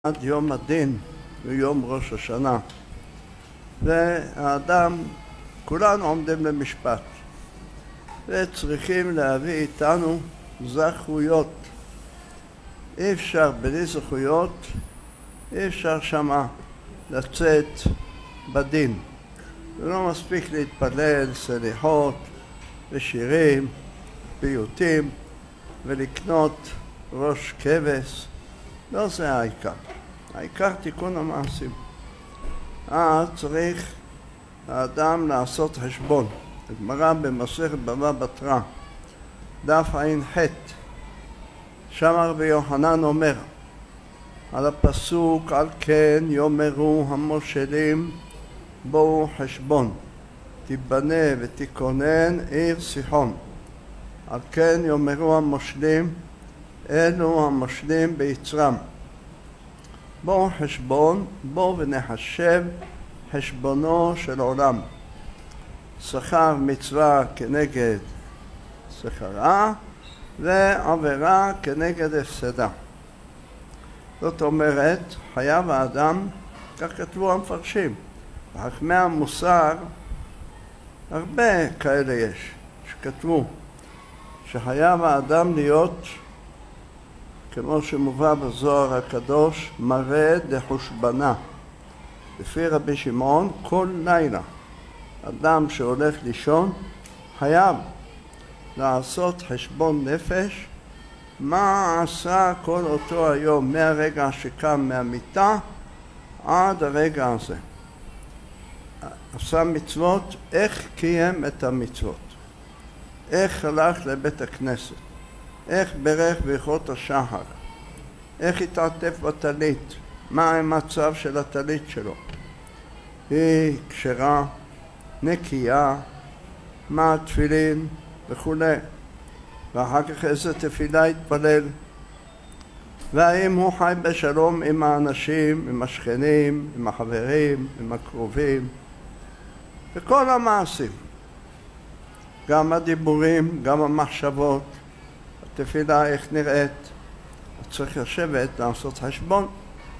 עד יום הדין ויום ראש השנה, והאדם, כולנו עומדים למשפט וצריכים להביא איתנו זכויות. אי אפשר בלי זכויות, אי אפשר שמה לצאת בדין. זה לא מספיק להתפלל סליחות ושירים, פיוטים ולקנות ראש כבש. לא זה העיקר. העיקר תיקון המעשים. צריך האדם לעשות חשבון. הגמרא במסכת בבא בתרא, דף ע"ח, שם רבי יוחנן אומר על הפסוק, על כן יאמרו המושלים בואו חשבון, תיבנה ותיכונן עיר סיחון. על כן יאמרו המושלים, אלו המושלים ביצרם, בואו חשבון, בואו ונחשב חשבונו של עולם. שכר מצווה כנגד שכרה ועבירה כנגד הפסדה. זאת אומרת, חייב האדם, כך כתבו המפרשים, חכמי המוסר, הרבה כאלה יש שכתבו שחייב האדם להיות, כמו שמובא בזוהר הקדוש, מרד לחושבנה. לפי רבי שמעון, כל לילה אדם שהולך לישון חייב לעשות חשבון נפש, מה עשה כל אותו היום מהרגע שקם מהמיטה עד הרגע הזה. עשה מצוות, איך קיים את המצוות, איך הלך לבית הכנסת, איך ברך ברכות השחר, איך התעטף בטלית, מה המצב של הטלית שלו, היא כשרה, נקייה, מה התפילין וכו', ואחר כך איזה תפילה התפלל, והאם הוא חי בשלום עם האנשים, עם השכנים, עם החברים, עם הקרובים, וכל המעשים, גם הדיבורים, גם המחשבות, התפילה איך נראית. צריך לשבת לעשות חשבון,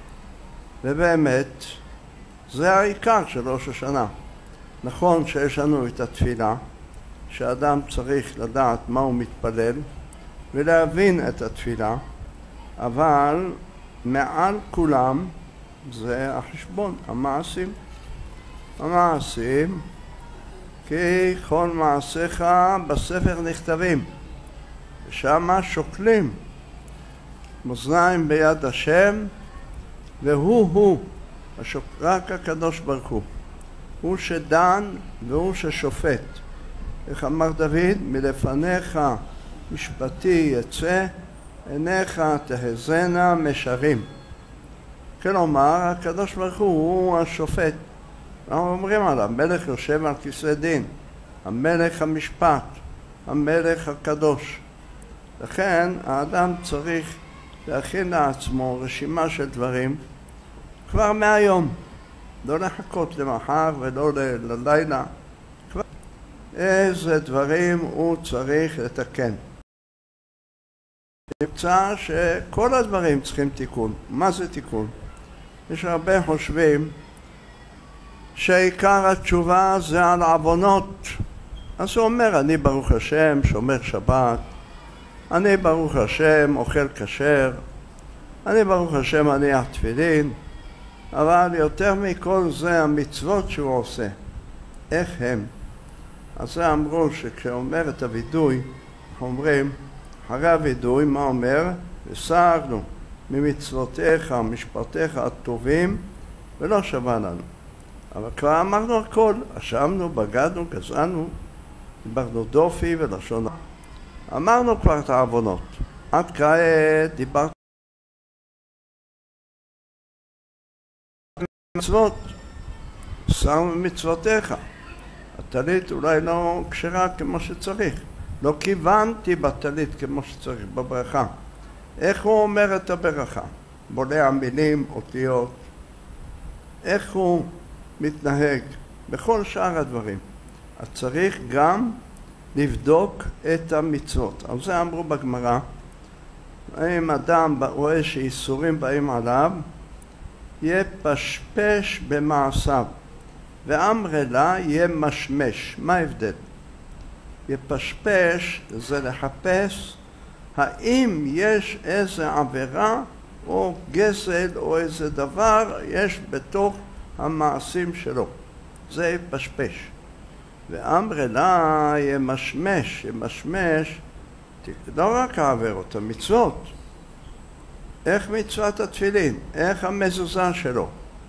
ובאמת זה העיקר של ראש השנה. נכון שיש לנו את התפילה, שאדם צריך לדעת מה הוא מתפלל ולהבין את התפילה, אבל מעל כולם זה החשבון, המעשים. המעשים, כי כל מעשיך בספר נכתבים, ושמה שוקלים, מאזניים ביד השם, והוא, רק הקדוש ברוך הוא שדן והוא ששופט. איך אמר דוד, מלפניך משפטי יצא, עיניך תהזנה משרים. כלומר, הקדוש ברוך הוא השופט. אנחנו אומרים עליו, מלך יושב על כיסא דין, המלך המשפט, המלך הקדוש. לכן האדם צריך להכין לעצמו רשימה של דברים כבר מהיום, לא לחכות למחר ולא ללילה. איזה דברים הוא צריך לתקן. נמצא שכל הדברים צריכים תיקון. מה זה תיקון? יש הרבה חושבים שעיקר התשובה זה על עוונות. אז הוא אומר, אני ברוך השם שומר שבת, אני ברוך השם אוכל כשר, אני ברוך השם מניח תפילין, אבל יותר מכל זה המצוות שהוא עושה, איך הם? אז זה אמרו שכשאומר את הוידוי, אומרים, אחרי הוידוי, מה אומר? ושגנו ממצוותיך, משפטיך הטובים, ולא שווה לנו. אבל כבר אמרנו הכל, אשמנו, בגדנו, גזענו, דיברנו דופי ולשון. אמרנו כבר את העוונות. עד כעת דיברת מצוות, שמו מצוותיך. הטלית אולי לא כשרה כמו שצריך. לא כיוונתי בטלית כמו שצריך בברכה. איך הוא אומר את הברכה? בולע מילים, אותיות. איך הוא מתנהג בכל שאר הדברים. אז צריך גם לבדוק את המצוות. על זה אמרו בגמרא, אם אדם רואה שאיסורים באים עליו, יפשפש במעשיו, ואמרי לה ימשמש. מה ההבדל? יפשפש זה לחפש האם יש איזה עבירה או גזל או איזה דבר יש בתוך המעשים שלו. זה יפשפש. ואמרי לה ימשמש. ימשמש לא רק העבירות, המצוות. איך מצוות התפילין, איך המזוזה שלו,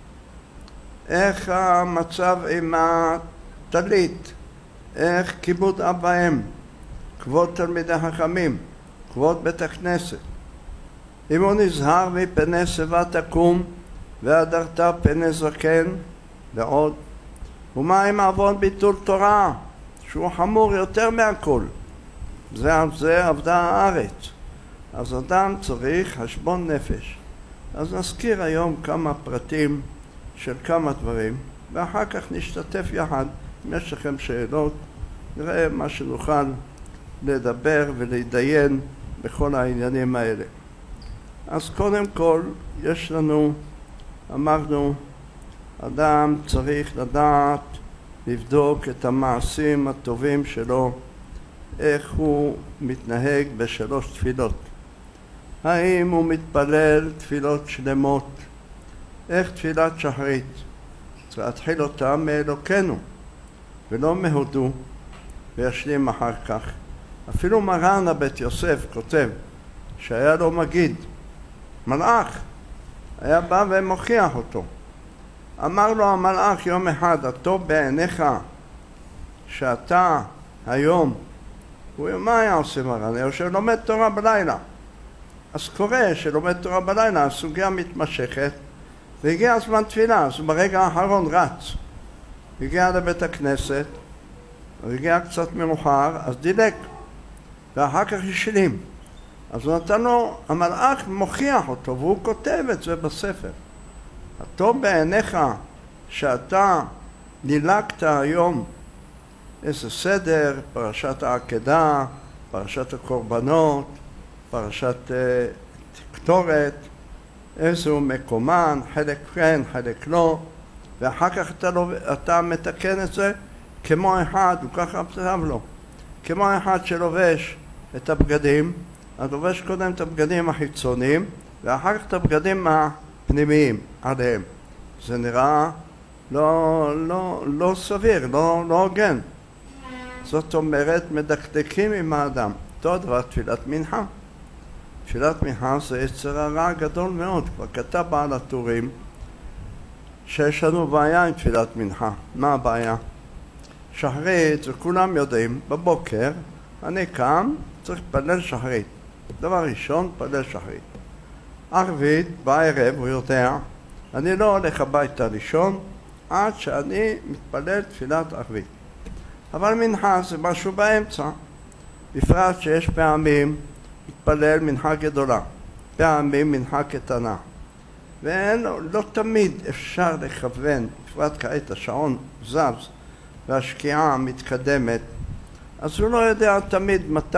איך המצב עם הטלית, איך כיבוד אב ואם, כבוד תלמידי חכמים, כבוד בית הכנסת. אם הוא נזהר מפני שיבה תקום והדרת פני זקן ועוד. ומה עם עוון ביטול תורה, שהוא חמור יותר מהכל? זה על זה עבדה הארץ. אז אדם צריך חשבון נפש. אז נזכיר היום כמה פרטים של כמה דברים, ואחר כך נשתתף יחד. אם יש לכם שאלות, נראה מה שנוכל לדבר ולהתדיין בכל העניינים האלה. אז קודם כל, יש לנו, אמרנו, אדם צריך לדעת לבדוק את המעשים הטובים שלו, איך הוא מתנהג בשלוש תפילות. האם הוא מתפלל תפילות שלמות? איך תפילת שחרית? צריך להתחיל אותה מאלוקנו, ולא מהודו, וישלים אחר כך. אפילו מרן הבית יוסף כותב שהיה לו מגיד, מלאך, היה בא ומוכיח אותו. אמר לו המלאך יום אחד, הטוב בעיניך שאתה היום, מה היה עושה מרן? היה יושב לומד תורה בלילה. אז קורה שלומד תורה בלילה, הסוגיה מתמשכת, והגיע הזמן תפילה, אז ברגע האחרון רץ. הגיע לבית הכנסת, הגיע קצת מאוחר, אז דילק, ואחר כך השלים. אז הוא נתן לו, המלאך מוכיח אותו, והוא כותב את זה בספר. הטוב בעיניך שאתה דילקת היום איזה סדר, פרשת העקדה, פרשת הקורבנות, פרשת קטורת, איזהו מקומן, חלק כן, חלק לא, ואחר כך אתה מתקן את זה כמו אחד, וככה כתב לו, כמו אחד שלובש את הבגדים, אז לובש קודם את הבגדים החיצוניים, ואחר כך את הבגדים הפנימיים עליהם. זה נראה לא סביר, לא הוגן. זאת אומרת, מדקדקים עם האדם. אותו דבר תפילת מנחה. תפילת מנחה זה יצר הרע גדול מאוד. כבר כתב בעל הטורים שיש לנו בעיה עם תפילת מנחה. מה הבעיה? שחרית, וכולם יודעים, בבוקר אני קם, צריך לפלל שחרית. דבר ראשון, פלל שחרית. ערבית, בערב, הוא יודע, אני לא הולך הביתה לישון עד שאני מתפלל תפילת ערבית. אבל מנחה זה משהו באמצע, בפרט שיש פעמים מתפלל מנחה גדולה, פעמים מנחה קטנה, ולא תמיד אפשר לכוון, בפרט כעת השעון זז והשקיעה מתקדמת, אז הוא לא יודע תמיד מתי,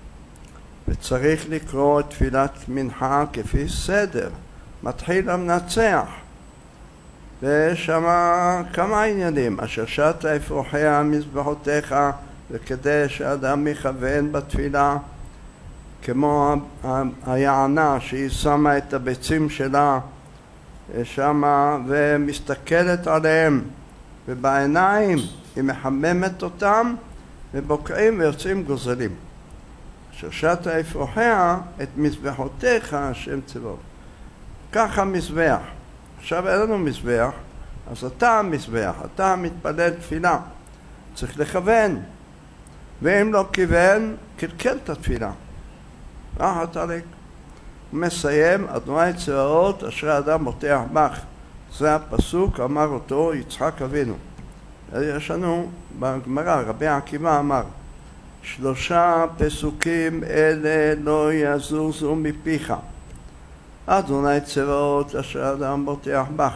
וצריך לקרוא את תפילת מנחה כפי סדר, מתחיל המנצח, ושם כמה עניינים, אשר שעת אפרוחיה מזבחותיך, וכדי שאדם יכוון בתפילה, כמו היענה שהיא שמה את הביצים שלה שמה ומסתכלת עליהם, ובעיניים היא מחממת אותם, ובוקעים ויוצאים גוזלים. אשר שעת אפרוחיה את מזבחותיך השם צבאות. ככה מזבח. עכשיו אין לנו מזבח, אז אתה המזבח, אתה מתפלל תפילה, צריך לכוון, ואם לא כיוון, קלקל את התפילה. רחת עליק. הוא מסיים, אדוני צבאות אשר האדם מותח בך. זה הפסוק, אמר אותו יצחק אבינו. יש לנו בגמרא, רבי עקיבא אמר, 3 פסוקים אלה לא יזוזו מפיך. אדוני צבאות אשר האדם בוטח בך.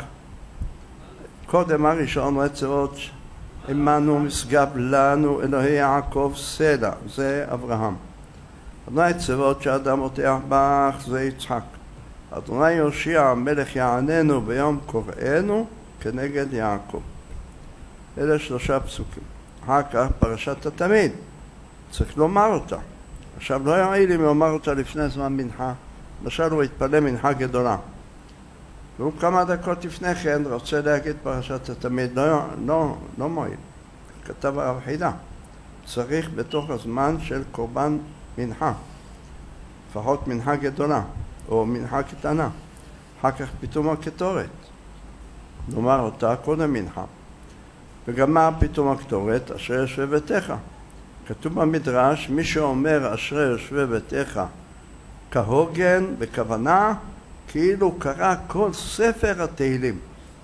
קודם הראשון צבאות עמנו משגב לנו אלוהי יעקב סלע, זה אברהם. אדוני צבאות שהאדם בוטח בך זה יצחק. אדוני יושיע המלך יעננו ביום קוראנו כנגד יעקב. אלה 3 פסוקים. אחר כך פרשת התמיד, צריך לומר אותה. עכשיו לא יראה לי לומר אותה לפני זמן מנחה, למשל הוא התפלל מנחה גדולה. והוא כמה דקות לפני כן רוצה להגיד פרשת התמיד, לא מועיל. כתב הרב חידה, צריך בתוך הזמן של קורבן מנחה, לפחות מנחה גדולה או מנחה קטנה, אחר כך פתאום הקטורת, נאמר אותה קודם מנחה. וגם מה פתאום הקטורת? אשרי יושבי ביתך. כתוב במדרש, מי שאומר אשרי יושבי ביתך כהוגן בכוונה, כאילו קרא כל ספר התהילים.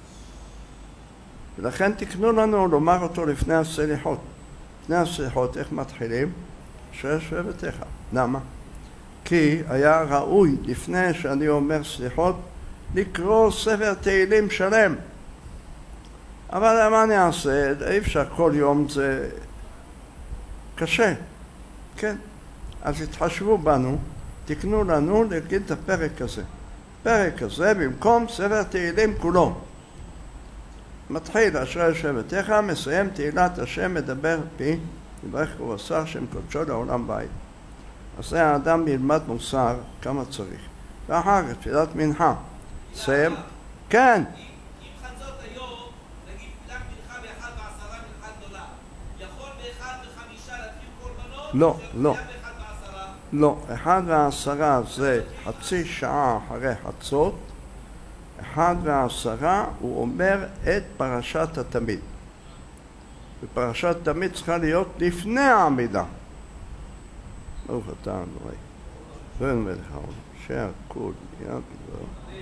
ולכן תקנו לנו לומר אותו לפני הסליחות. לפני הסליחות איך מתחילים? אשרי יושבי ביתך. למה? כי היה ראוי לפני שאני אומר סליחות לקרוא ספר תהילים שלם. אבל מה אני אעשה? אי אפשר כל יום, זה קשה. כן. אז התחשבו בנו, תקנו לנו להגיד את הפרק הזה. פרק הזה במקום ספר תהילים כולו. מתחיל אשרי יושבי ביתך, מסיים תהילת השם מדבר פי, יברך ובשר השם קודשו לעולם בית. אז זה האדם ילמד מוסר כמה צריך. ואחר כך תפילת מנחה. סיים. כן. אם חצות היום, נגיד תפילת מנחה ב-1:10 מנחה גדולה, יכול ב-1:05 להתחיל קורבנות? לא. לא, 1:10 זה חצי שעה אחרי חצות, 1:10 הוא אומר את פרשת התמיד. ופרשת התמיד צריכה להיות לפני העמידה. ברוך אתה אדוני, בן מלך העולם, שהכל יהיה בדברו.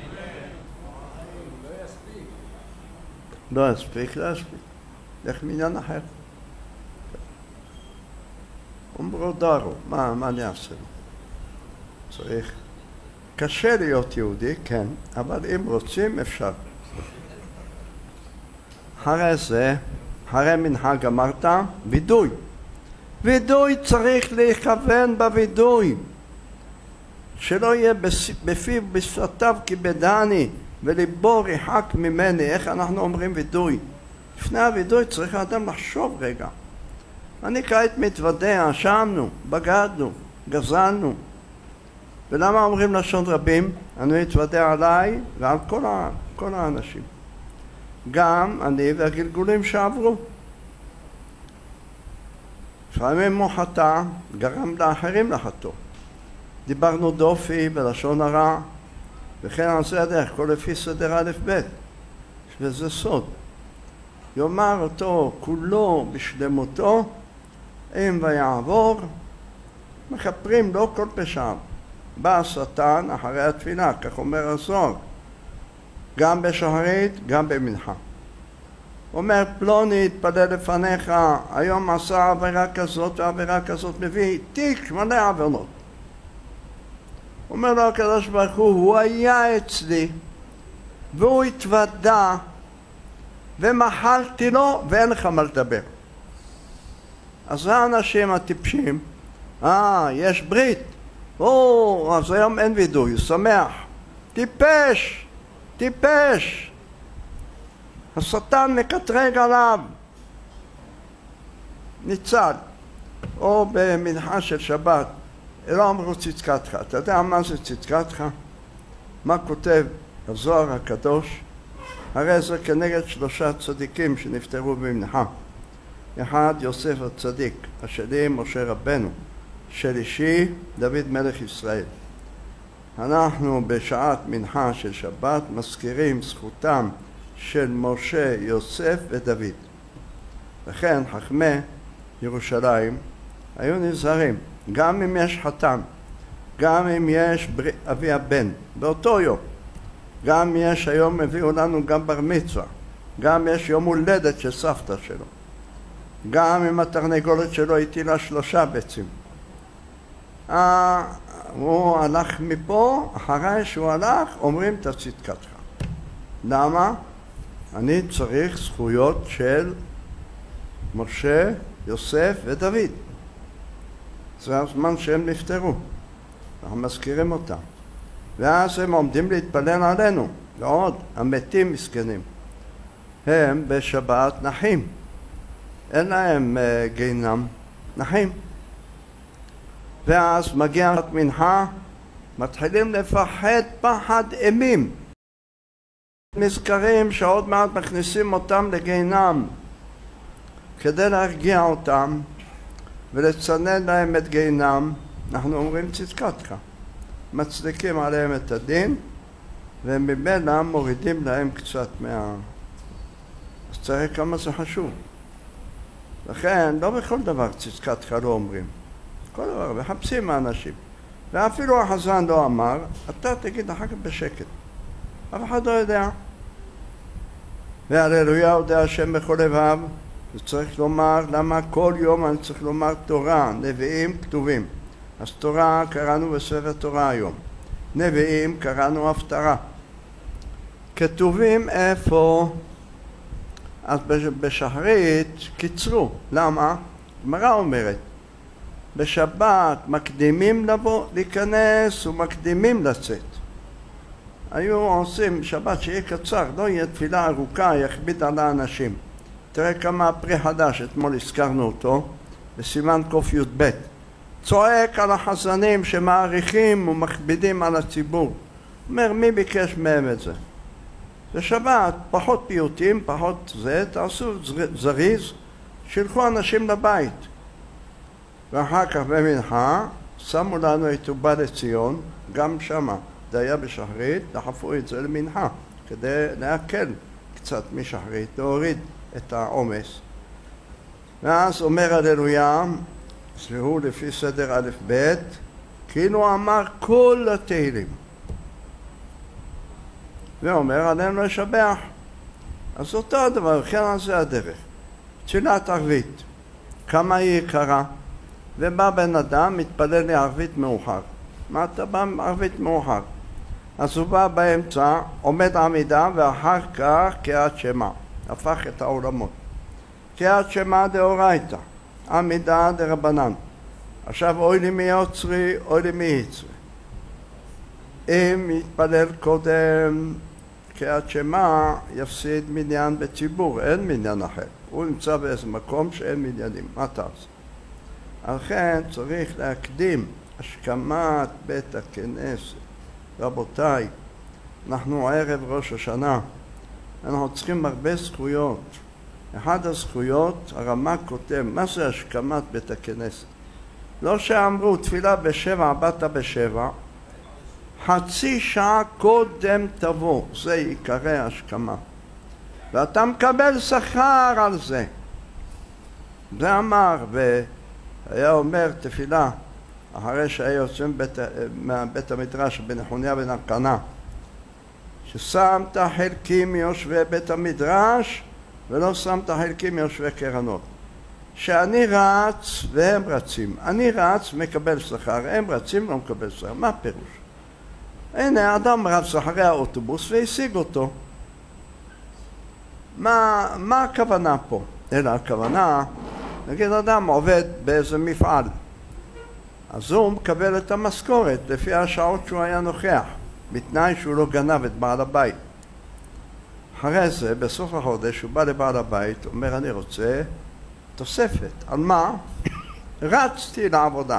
לא יספיק. לך מעניין אחר. אומרו דרו, מה אני אעשה לו? צריך. קשה להיות יהודי, כן, אבל אם רוצים אפשר. אחרי זה, אחרי מנחה גמרת, וידוי. וידוי צריך להכוון בוידוי. שלא יהיה בפיו בשפתיו כיבדני וליבו ריחק ממני. איך אנחנו אומרים וידוי? לפני הוידוי צריך האדם לחשוב רגע. אני כעת מתוודע, אשמנו, בגדנו, גזלנו. ולמה אומרים לשון רבים? אני מתוודע עליי ועל כל האנשים. גם אני והגלגולים שעברו. לפעמים הוא חטא, גרם לאחרים לחטוא. דיברנו דופי בלשון הרע, וכן על זה הדרך, כל לפי סדר א' ב', וזה סוד. יאמר אותו כולו בשלמותו, אם ויעבור, מכפרים לו כל פשעיו. בא השטן אחרי התפילה, כך אומר הזוהר, גם בשחרית, גם במנחה. אומר פלוני התפלל לפניך, היום עשה עבירה כזאת ועבירה כזאת, מביא תיק מלא עוונות. אומר לו הקדוש ברוך הוא היה אצלי והוא התוודה ומחלתי לו ואין לך מה לדבר. אז האנשים הטיפשים, יש ברית, אז היום אין וידוי, הוא שמח. טיפש. השטן מקטרג עליו, ניצל. או במנחה של שבת, לא אמרו צדקתך. אתה יודע מה זה צדקתך? מה כותב הזוהר הקדוש? הרי זה כנגד 3 צדיקים שנפטרו במנחה. אחד יוסף הצדיק, השני משה רבנו, שלישי דוד מלך ישראל. אנחנו בשעת מנחה של שבת מזכירים זכותם של משה, יוסף ודוד. לכן חכמי ירושלים היו נזהרים, גם אם יש חתן, גם אם יש אבי הבן, באותו יום, גם יש היום הביאו לנו גם בר מצווה, גם יש יום הולדת של סבתא שלו, גם אם התרנגולת שלו הטילה 3 ביצים. הוא הלך מפה, אחרי שהוא הלך אומרים את צדקתך. למה? אני צריך זכויות של משה, יוסף ודוד. זה הזמן שהם נפטרו, אנחנו מזכירים אותם. ואז הם עומדים להתפלל עלינו. ועוד, המתים מסכנים. הם בשבת נחים. אין להם גיהינום, נחים. ואז מגיע מנחה, מתחילים לפחד פחד אימים. נזכרים שעוד מעט מכניסים אותם לגיהינום. כדי להרגיע אותם ולצנן להם את גיהינום, אנחנו אומרים צדקתך. מצדיקים עליהם את הדין, וממילא מורידים להם קצת אז צריך כמה זה חשוב. לכן, לא בכל דבר צדקתך לא אומרים. כל דבר, מחפשים האנשים. ואפילו החזן לא אמר, אתה תגיד אחר כך בשקט. אף אחד לא יודע. והללויה יודע השם בכל לבב, וצריך לומר למה כל יום אני צריך לומר תורה, נביאים כתובים. אז תורה קראנו בספר תורה היום. נביאים קראנו הפטרה. כתובים איפה? אז בשחרית קיצרו. למה? גמרא אומרת, בשבת מקדימים לבוא, להיכנס ומקדימים לצאת. היו עושים שבת שיהיה קצר, לא יהיה תפילה ארוכה, יכביד על האנשים. תראה כמה פרי חדש, אתמול הזכרנו אותו, בסימן ק"ב. צועק על החזנים שמעריכים ומכבידים על הציבור. אומר, מי ביקש מהם את זה? בשבת, פחות פיוטים, פחות זה, תעשו זריז, שילכו אנשים לבית. ואחר כך במנחה, שמו לנו את ובא לציון, גם שמה, זה היה בשחרית, דחפו את זה למנחה, כדי להקל קצת משחרית, להוריד את העומס. ואז אומר הללויה, שהוא לפי סדר א' ב', כאילו אמר כל התהילים. ואומר עלינו לשבח. אז אותו הדבר, כן זה הדרך. תפילת ערבית, כמה היא יקרה, ובא בן אדם, מתפלל לערבית מאוחר. מה אתה בא ערבית מאוחר? אז הוא בא באמצע, עומד עמידה, ואחר כך קריאת שמע. הפך את העולמות. קריאת שמע דאורייתא, עמידה דרבנן. עכשיו אוי לי מי יוצרי, אוי לי מי יצרי. אם יתפלל קודם קריאת שמע, יפסיד מניין בציבור, אין מניין אחר. הוא נמצא באיזה מקום שאין מניינים, מה תעשה? לכן צריך להקדים השכמת בית הכנסת. רבותיי, אנחנו ערב ראש השנה, אנחנו צריכים הרבה זכויות. אחד הזכויות, הרמ"א כותב, מה זה השכמת בית הכנסת? לא שאמרו תפילה בשבע, באת בשבע, חצי שעה קודם תבוא, זה עיקרי השכמה. ואתה מקבל שכר על זה. זה אמר, והיה אומר תפילה, אחרי שהיה יוצא מבית המדרש בנחוניה בן אלקנה, ששמת חלקים מיושבי בית המדרש, ולא שמת חלקים מיושבי קרנות. שאני רץ והם רצים. אני רץ, מקבל שכר, הם רצים, לא מקבל שכר. מה פירוש? הנה, אדם רץ אחרי האוטובוס והשיג אותו. מה הכוונה פה? אלא הכוונה, נגיד אדם עובד באיזה מפעל, אז הוא מקבל את המשכורת לפי השעות שהוא היה נוכח, בתנאי שהוא לא גנב את בעל הבית. אחרי זה, בסוף החודש, הוא בא לבעל הבית, אומר, אני רוצה תוספת. על מה? רצתי לעבודה.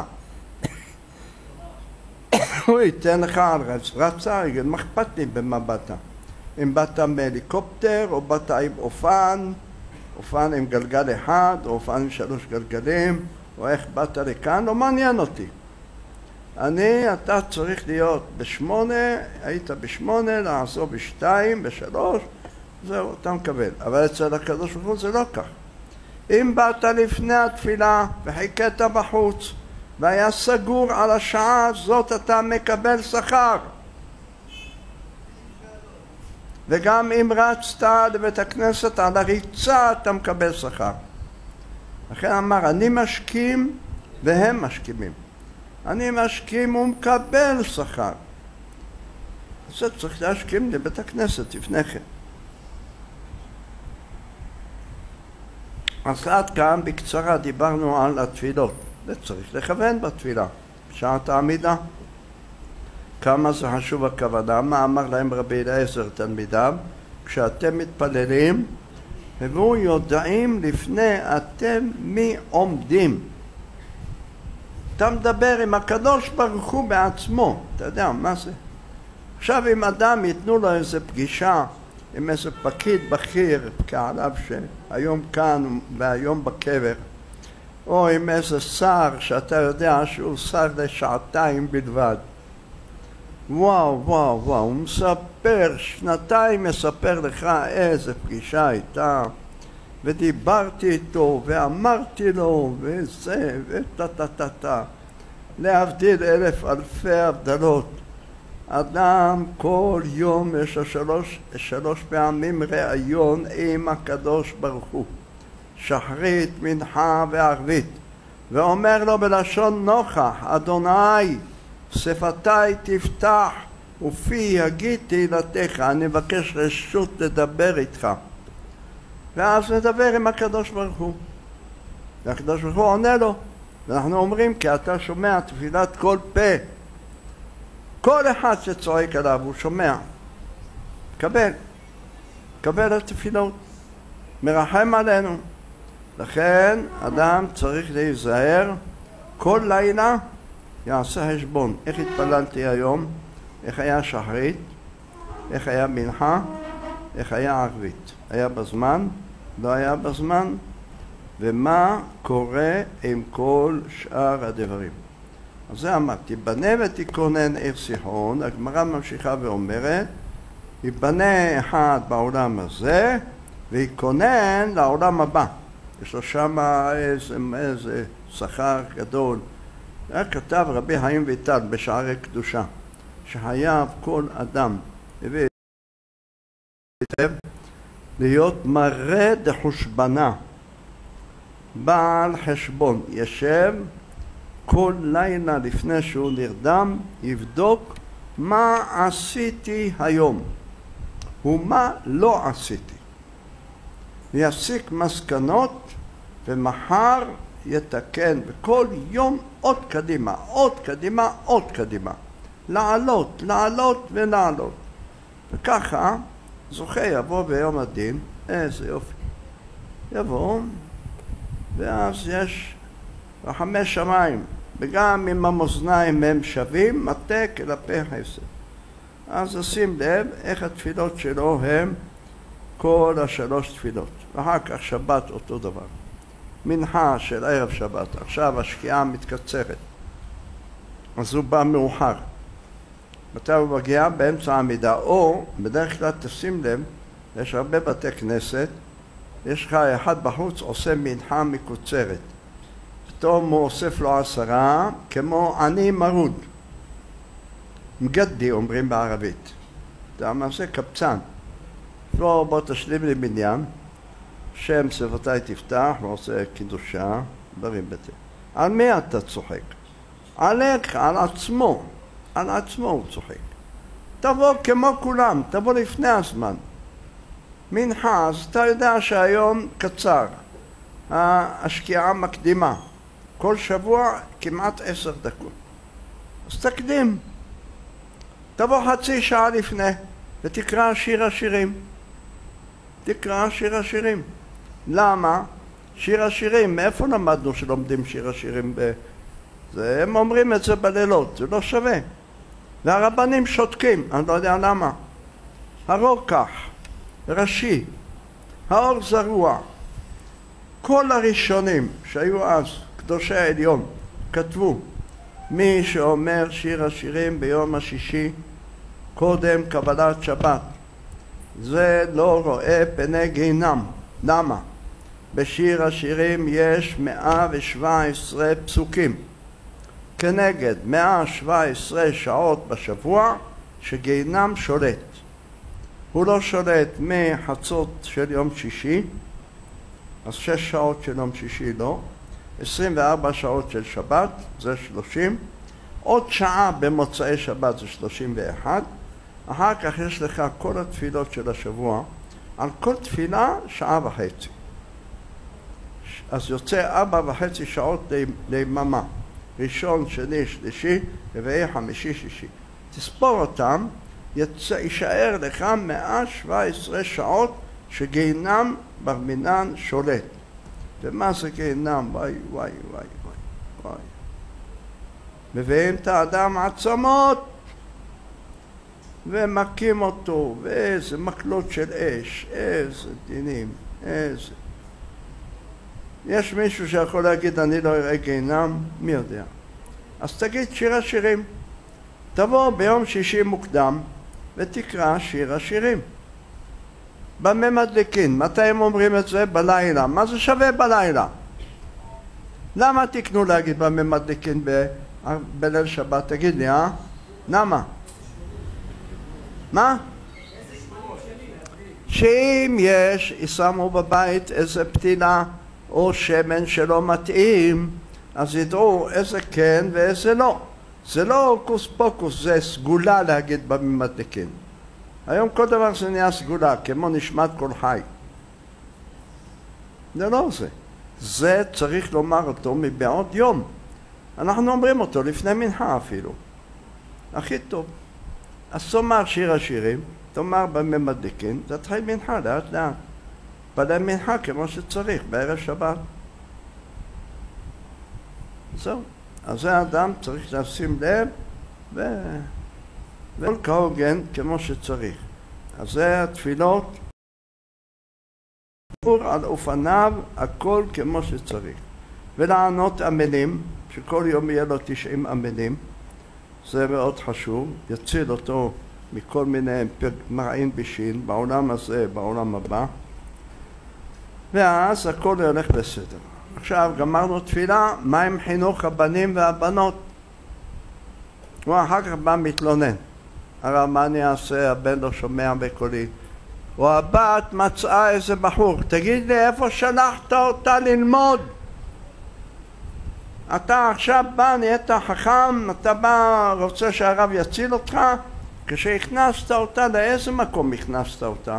הוא ייתן לך על רצה, יגיד, מה אכפת לי במה באת? אם באת מהליקופטר, או באת עם אופן, אופן עם גלגל אחד, או אופן עם 3 גלגלים, או איך באת לכאן, לא מעניין אותי. אתה צריך להיות ב8, היית ב8, לעזור ב2, ב3, זהו, אתה מקבל. אבל אצל הקדוש ברוך הוא זה לא כך. אם באת לפני התפילה וחיכית בחוץ, והיה סגור על השעה הזאת, אתה מקבל שכר. וגם אם רצת לבית הכנסת על הריצה, אתה מקבל שכר. לכן אמר, אני משכים והם משכימים. אני משכים ומקבל שכר. אז זה צריך להשכים לבית הכנסת לפני כן. אז עד כאן בקצרה דיברנו על התפילות. זה צריך לכוון בתפילה, בשעת העמידה. כמה זה חשוב הכוונה, מה אמר להם רבי אליעזר תלמידיו, כשאתם מתפללים, והוא יודעים לפני אתם מי עומדים. אתה מדבר עם הקדוש ברוך הוא בעצמו, אתה יודע מה זה? עכשיו אם אדם ייתנו לו איזה פגישה עם איזה פקיד בכיר כעליו שהיום כאן והיום בקבר, או עם איזה שר שאתה יודע שהוא שר לשעתיים בלבד, וואו וואו וואו, הוא מספר, שנתיים מספר לך איזה פגישה הייתה, ודיברתי איתו ואמרתי לו וזה וטה. להבדיל אלף אלפי הבדלות, אדם כל יום יש לו שלוש פעמים ראיון עם הקדוש ברוך הוא, שחרית, מנחה וערבית, ואומר לו בלשון נוכח, אדוני שפתיי תפתח ופי יגיד תהילתך, אני מבקש רשות לדבר איתך. ואז נדבר עם הקדוש ברוך הוא, והקדוש ברוך הוא עונה לו, ואנחנו אומרים כי אתה שומע תפילת כל פה, כל אחד שצועק עליו הוא שומע, קבל התפילות, מרחם עלינו. לכן אדם צריך להיזהר, כל לילה יעשה חשבון, איך התפללתי היום, איך היה שחרית, איך היה מנחה, איך היה ערבית, היה בזמן, לא היה בזמן, ומה קורה עם כל שאר הדברים. אז זה אמרתי, בנה ותכונן עיר סיחון, הגמרא ממשיכה ואומרת, ייבנה אחד בעולם הזה, ויקונן לעולם הבא. יש לו שם איזה שכר גדול. כתב רבי חיים ויטל בשערי קדושה, שחייב כל אדם להיות מראה דחושבנה, בעל חשבון, ישב כל לילה לפני שהוא נרדם, יבדוק מה עשיתי היום ומה לא עשיתי, יסיק מסקנות ומחר יתקן, וכל יום עוד קדימה, עוד קדימה, לעלות ולעלות, וככה זוכה יבוא ביום הדין, איזה יופי, יבוא ואז יש רחמי שמיים, וגם אם המאזניים הם שווים, מטה כלפי חסד. אז שים לב איך התפילות שלו הם כל השלוש תפילות, ואחר כך שבת אותו דבר, מנחה של ערב שבת, עכשיו השקיעה מתקצרת, אז הוא בא מאוחר, מתי הוא מגיע? באמצע העמידה, או בדרך כלל תשים לב, יש הרבה בתי כנסת, יש לך אחד בחוץ עושה מנחה מקוצרת, פתאום הוא אוסף לו 10, כמו עני מרוד, מגדי אומרים בערבית, אתה מעשה קבצן, בוא תשלים לי מניין, שם שפתיי תפתח, ועושה קידושה, דברים בתי. על מי אתה צוחק? עליך, על עצמו הוא צוחק. תבוא כמו כולם, תבוא לפני הזמן. מנחה, אז אתה יודע שהיום קצר, השקיעה מקדימה, כל שבוע כמעט 10 דקות. אז תקדים, תבוא חצי שעה לפני ותקרא שיר השירים. למה? שיר השירים, מאיפה למדנו שלומדים שיר השירים? הם אומרים את זה בלילות, זה לא שווה. והרבנים שותקים, אני לא יודע למה. הרוקח, ראשי, האור זרוע, כל הראשונים שהיו אז, קדושי העליון, כתבו, מי שאומר שיר השירים ביום השישי, קודם קבלת שבת, זה לא רואה פני גיהנם. למה? בשיר השירים יש 117 פסוקים, כנגד 117 שעות בשבוע שגיהנם שולט. הוא לא שולט מחצות של יום שישי, אז 6 שעות של יום שישי לא, 24 שעות של שבת זה 30, עוד שעה במוצאי שבת זה 31, אחר כך יש לך כל התפילות של השבוע, על כל תפילה 1.5 שעה. אז יוצא 4.5 שעות ליממה, ראשון, שני, שלישי, רביעי, חמישי, שישי. תספור אותם, יישאר לך 117 שעות שגיהינם בר מינן שולט. ומה זה גיהינם? וואי וואי וואי וואי. מביאים את האדם עצמות ומכים אותו, ואיזה מקלות של אש, איזה דינים, איזה. יש מישהו שיכול להגיד אני לא אראה גיהינם? מי יודע? אז תגיד שיר השירים. תבוא ביום שישי מוקדם ותקרא שיר השירים. במה מדליקין? מתי הם אומרים את זה? בלילה. מה זה שווה בלילה? למה תקנו להגיד במה מדליקין בליל שבת? תגיד לי, למה? מה? שאם ישמו בבית איזה פתילה או שמן שלא מתאים, אז ידעו איזה כן ואיזה לא. זה לא קוס פוקוס, זה סגולה להגיד במה מדליקין. היום כל דבר זה נהיה סגולה, כמו נשמת כל חי. זה לא זה. זה צריך לומר אותו מבעוד יום. אנחנו אומרים אותו לפני מנחה אפילו. הכי טוב. אז תאמר שיר השירים, תאמר במה מדליקין, תתחיל מנחה לאט לאט. פלל מנחה כמו שצריך, בערב שבת. זהו. אז זה האדם צריך לשים לב וכל כהוגן כמו שצריך. אז זה התפילות, על אופניו הכל כמו שצריך. ולענות עמלים, שכל יום יהיה לו 90 עמלים, זה מאוד חשוב, יציל אותו מכל מיני מרעין בישין, בעולם הזה, בעולם הבא, ואז הכל ילך בסדר. עכשיו גמרנו תפילה, מה עם חינוך הבנים והבנות? הוא אחר כך בא מתלונן. הרב, מה אני אעשה? הבן לא שומע בקולי. או הבת מצאה איזה בחור, תגיד לי איפה שלחת אותה ללמוד? אתה עכשיו בא, נהיית חכם, אתה בא, רוצה שהרב יציל אותך? כשהכנסת אותה, לאיזה מקום הכנסת אותה?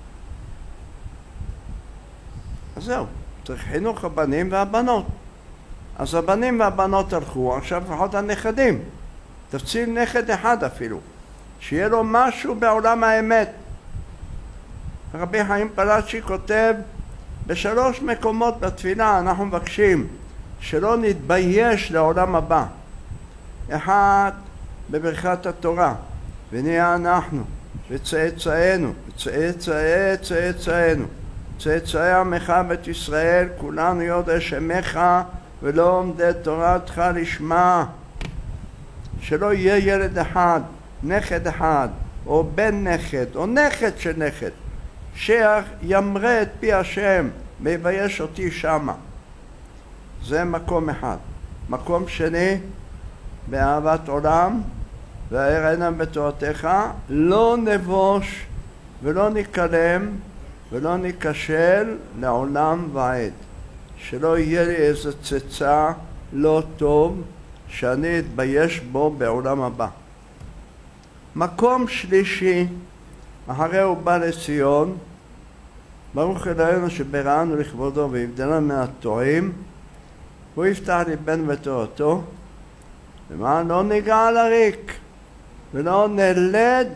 אז זהו, צריך חינוך הבנים והבנות. אז הבנים והבנות הלכו, עכשיו לפחות הנכדים. תציל נכד אחד אפילו, שיהיה לו משהו בעולם האמת. רבי חיים פלאצ'י כותב, בשלוש מקומות בתפילה אנחנו מבקשים שלא נתבייש לעולם הבא. אחד, בברכת התורה, ונהיה אנחנו, וצאצאינו, וצאצאי צאצאינו, צאצאי עמך בית ישראל, כולנו יודע שמך ולא עומדי תורתך לשמה. שלא יהיה ילד אחד, נכד אחד, או בן נכד, או נכד של נכד, שימרה את פי השם, ויבייש אותי שמה. זה מקום אחד. מקום שני, באהבת עולם, והערנה בתורתך, לא נבוש ולא נקלם ולא ניקשל לעולם ועד. שלא יהיה לי איזה צצה לא טוב שאני אתבייש בו בעולם הבא. מקום שלישי, אחרי הוא בא לציון, ברוך אלוהינו שבראנו לכבודו והבדלנו מהטועים, הוא יפתח לי בן ותורתו, ומה לא ניגע לריק ולא נלד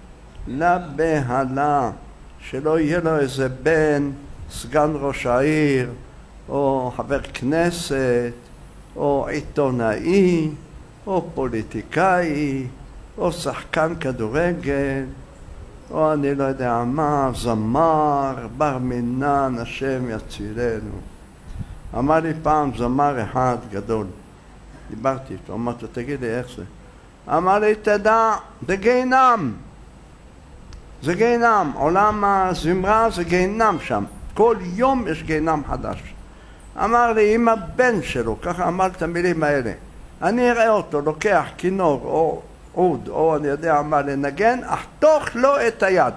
לבהלה, שלא יהיה לו איזה בן, סגן ראש העיר, או חבר כנסת, או עיתונאי, או פוליטיקאי, או שחקן כדורגל, או אני לא יודע מה, זמר, בר מינן, השם יצילנו. אמר לי פעם זמר אחד גדול, דיברתי איתו, אמרתי, תגיד לי איך זה? אמר לי, תדע, זה גיהינם. זה גיהינם, עולם הזמרה זה גיהינם שם, כל יום יש גיהינם חדש. אמר לי, אם הבן שלו, ככה אמר את המילים האלה, אני אראה אותו, לוקח כינור או עוד, או אני יודע מה לנגן, אחתוך לו את היד.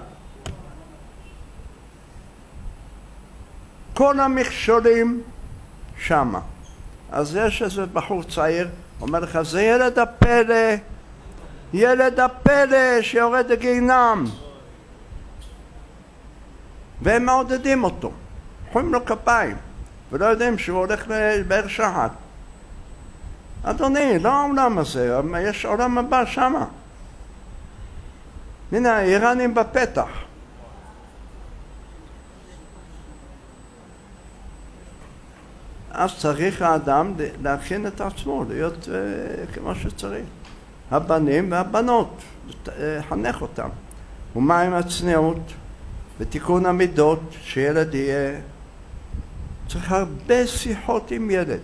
כל המכשולים שמה. אז יש איזה בחור צעיר, אומר לך, זה ילד הפלא, ילד הפלא שיורד לגיהינם. והם מעודדים אותו, חויים לו כפיים, ולא יודעים שהוא הולך לבאר שחת. אדוני, לא העולם הזה, יש עולם הבא שמה. הנה, האיראנים בפתח. אז צריך האדם להכין את עצמו, להיות כמו שצריך. הבנים והבנות, לחנך אותם. ומה עם הצניעות? ותיקון המידות, שילד יהיה... צריך הרבה שיחות עם ילד.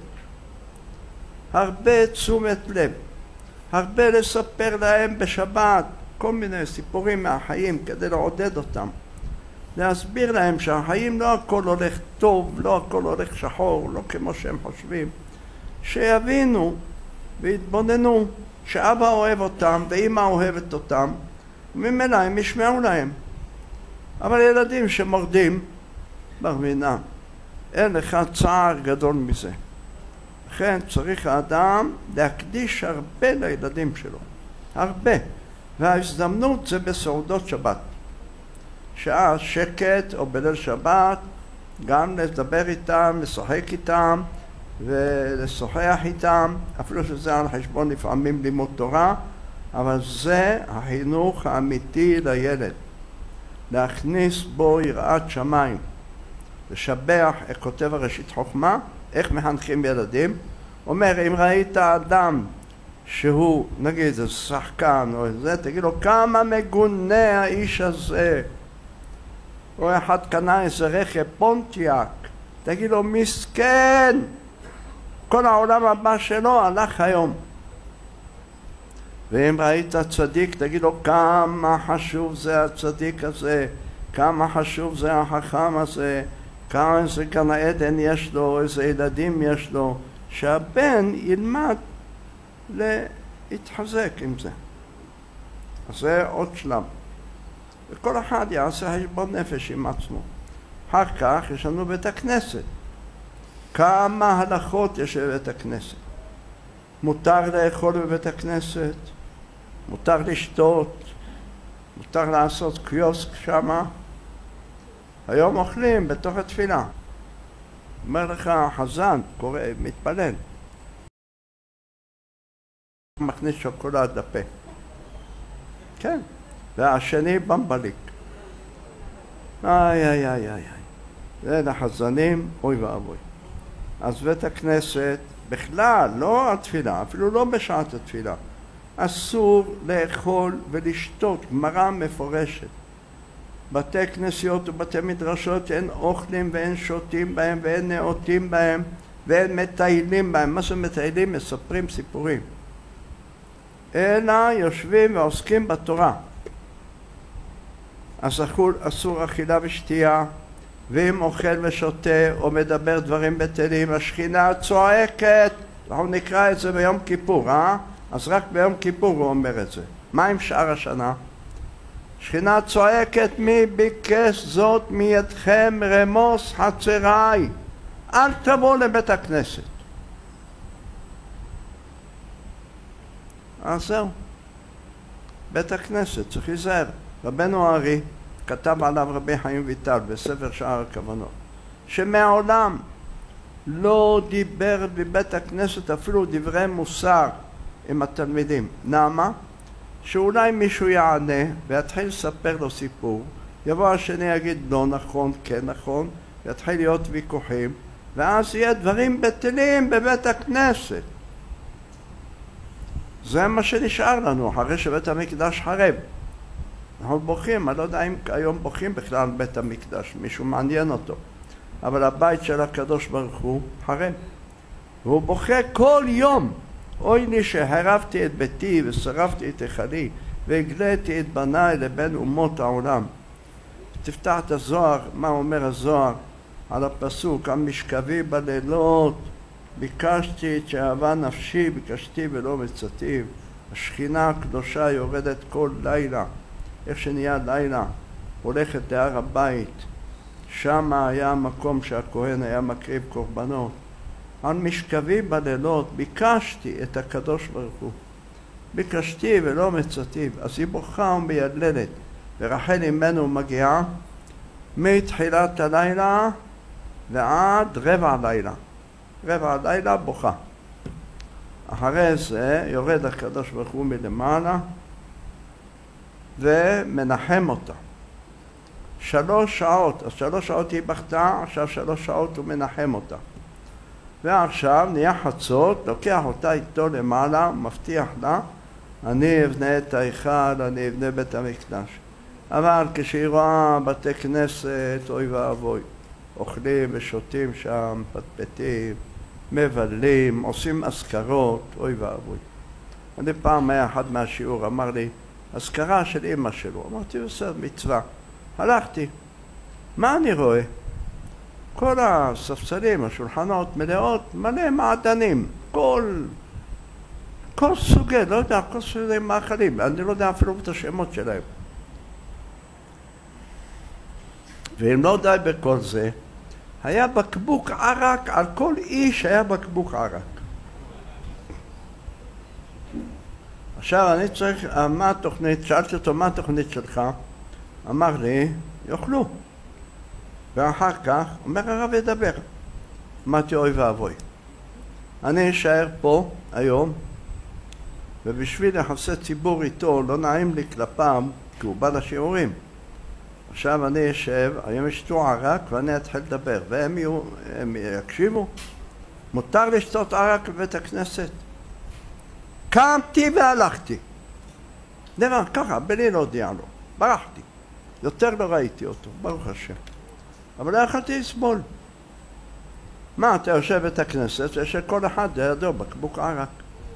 הרבה תשומת לב. הרבה לספר להם בשבת כל מיני סיפורים מהחיים כדי לעודד אותם. להסביר להם שהחיים לא הכל הולך טוב, לא הכל הולך שחור, לא כמו שהם חושבים. שיבינו והתבוננו שאבא אוהב אותם ואמא אוהבת אותם, וממילא הם ישמעו להם. אבל ילדים שמורדים ברמינה, אין לך צער גדול מזה. לכן צריך האדם להקדיש הרבה לילדים שלו. הרבה. וההזדמנות זה בסעודות שבת. שעה שקט או בליל שבת, גם לדבר איתם, לשחק איתם ולשוחח איתם, אפילו שזה על חשבון לפעמים לימוד תורה, אבל זה החינוך האמיתי לילד. להכניס בו יראת שמיים. לשבח, איך כותב הראשית חוכמה, איך מחנכים ילדים. אומר, אם ראית אדם שהוא, נגיד, איזה שחקן או איזה, תגיד לו, כמה מגונה האיש הזה. או אחד קנה איזה רכב פונטיאק, תגיד לו, מסכן, כל העולם הבא שלו הלך היום. ואם ראית צדיק, תגיד לו, כמה חשוב זה הצדיק הזה, כמה חשוב זה החכם הזה, כמה איזה גן העדן יש לו, איזה ילדים יש לו, שהבן ילמד להתחזק עם זה. אז זה עוד שלב. וכל אחד יעשה חשבון נפש עם עצמו. אחר כך יש לנו בית הכנסת. כמה הלכות יש בבית הכנסת. מותר לאכול בבית הכנסת, מותר לשתות, מותר לעשות קיוסק שמה. היום אוכלים בתוך התפילה. אומר לך החזן, קורא, מתפלל. מכניס שוקולד לפה. כן. והשני במבליק. איי, איי, איי, איי. זה לחזנים, אוי ואבוי. אז בית הכנסת, בכלל, לא התפילה, אפילו לא בשעת התפילה, אסור לאכול ולשתות, גמרא מפורשת. בתי כנסיות ובתי מדרשות אין אוכלים ואין שותים בהם ואין נאותים בהם ואין מטיילים בהם. מה שמטיילים? מספרים סיפורים. אלא יושבים ועוסקים בתורה. אז אסור אכילה ושתייה, ואם אוכל ושותה או מדבר דברים בטלים, השכינה צועקת. אנחנו נקרא את זה ביום כיפור, אז רק ביום כיפור הוא אומר את זה. מה עם שאר השנה? שכינה צועקת, מי ביקש זאת מידכם רמוס חצריי, אל תבוא לבית הכנסת. אז זהו, בית הכנסת צריך להיזהר. רבנו הארי כתב עליו רבי חיים ויטל בספר שער הכוונות, שמעולם לא דיבר בבית הכנסת אפילו דברי מוסר עם התלמידים. למה? שאולי מישהו יענה ויתחיל לספר לו סיפור, יבוא השני יגיד לא נכון, כן נכון, ויתחיל להיות ויכוחים, ואז יהיה דברים בטלים בבית הכנסת. זה מה שנשאר לנו אחרי שבית המקדש חרב. אנחנו בוכים, אני לא יודע אם היום בוכים בכלל על בית המקדש, מישהו מעניין אותו. אבל הבית של הקדוש ברוך הוא חרב. והוא בוכה כל יום. אוי לי שהרבתי את ביתי ושרפתי את היכלי והגליתי את בניי לבין אומות העולם. תפתח את הזוהר, מה אומר הזוהר על הפסוק, המשכבי בלילות, ביקשתי את שאהבה נפשי, ביקשתי ולא מצאתי. השכינה הקדושה יורדת כל לילה. איך שנהיה לילה, הולכת להר הבית, שם היה המקום שהכהן היה מקריב קורבנות. על משכבי בלילות ביקשתי את הקדוש ברוך הוא. ביקשתי ולא מצאתי. אז היא בוכה ומייללת, ורחל ממנו מגיעה מתחילת הלילה ועד רבע הלילה. רבע הלילה בוכה. אחרי זה יורד הקדוש ברוך הוא מלמעלה, ומנחם אותה. 3 שעות, אז 3 שעות היא בכתה, עכשיו 3 שעות הוא מנחם אותה. ועכשיו נהיה חצות, לוקח אותה איתו למעלה, מבטיח לה, אני אבנה את ההיכל, אני אבנה בית המקדש. אבל כשהיא רואה בתי כנסת, אוי ואבוי, אוכלים ושותים שם, פטפטים, מבלים, עושים אזכרות, אוי ואבוי. אני פעם היה אחד מהשיעור, אמר לי, אזכרה של אמא שלו. אמרתי, בסדר, מצווה. הלכתי. מה אני רואה? כל הספסלים, השולחנות מלאות, מלא מעדנים. כל סוגי, לא יודע, כל סוגי מאכלים. אני לא יודע אפילו את השמות שלהם. ואם לא די בכל זה, היה בקבוק ערק, על כל איש היה בקבוק ערק. עכשיו אני צריך, מה התוכנית? שאלתי אותו, מה התוכנית שלך? אמר לי, יאכלו. ואחר כך, אומר הרב ידבר. אמרתי, אוי ואבוי. אני אשאר פה היום, ובשביל יחסי ציבור איתו, לא נעים לי כלפיו, כי הוא בא לשיעורים. עכשיו אני אשב, היום ישתו ערק ואני אתחיל לדבר, והם יקשיבו. מותר לשתות ערק בבית הכנסת. קמתי והלכתי. דבר ככה, בלי להודיע לו. ברחתי. יותר לא ראיתי אותו, ברוך השם. אבל לא יכולתי לסבול. מה, אתה יושב בבית הכנסת, יש כל אחד לידו בקבוק ערק.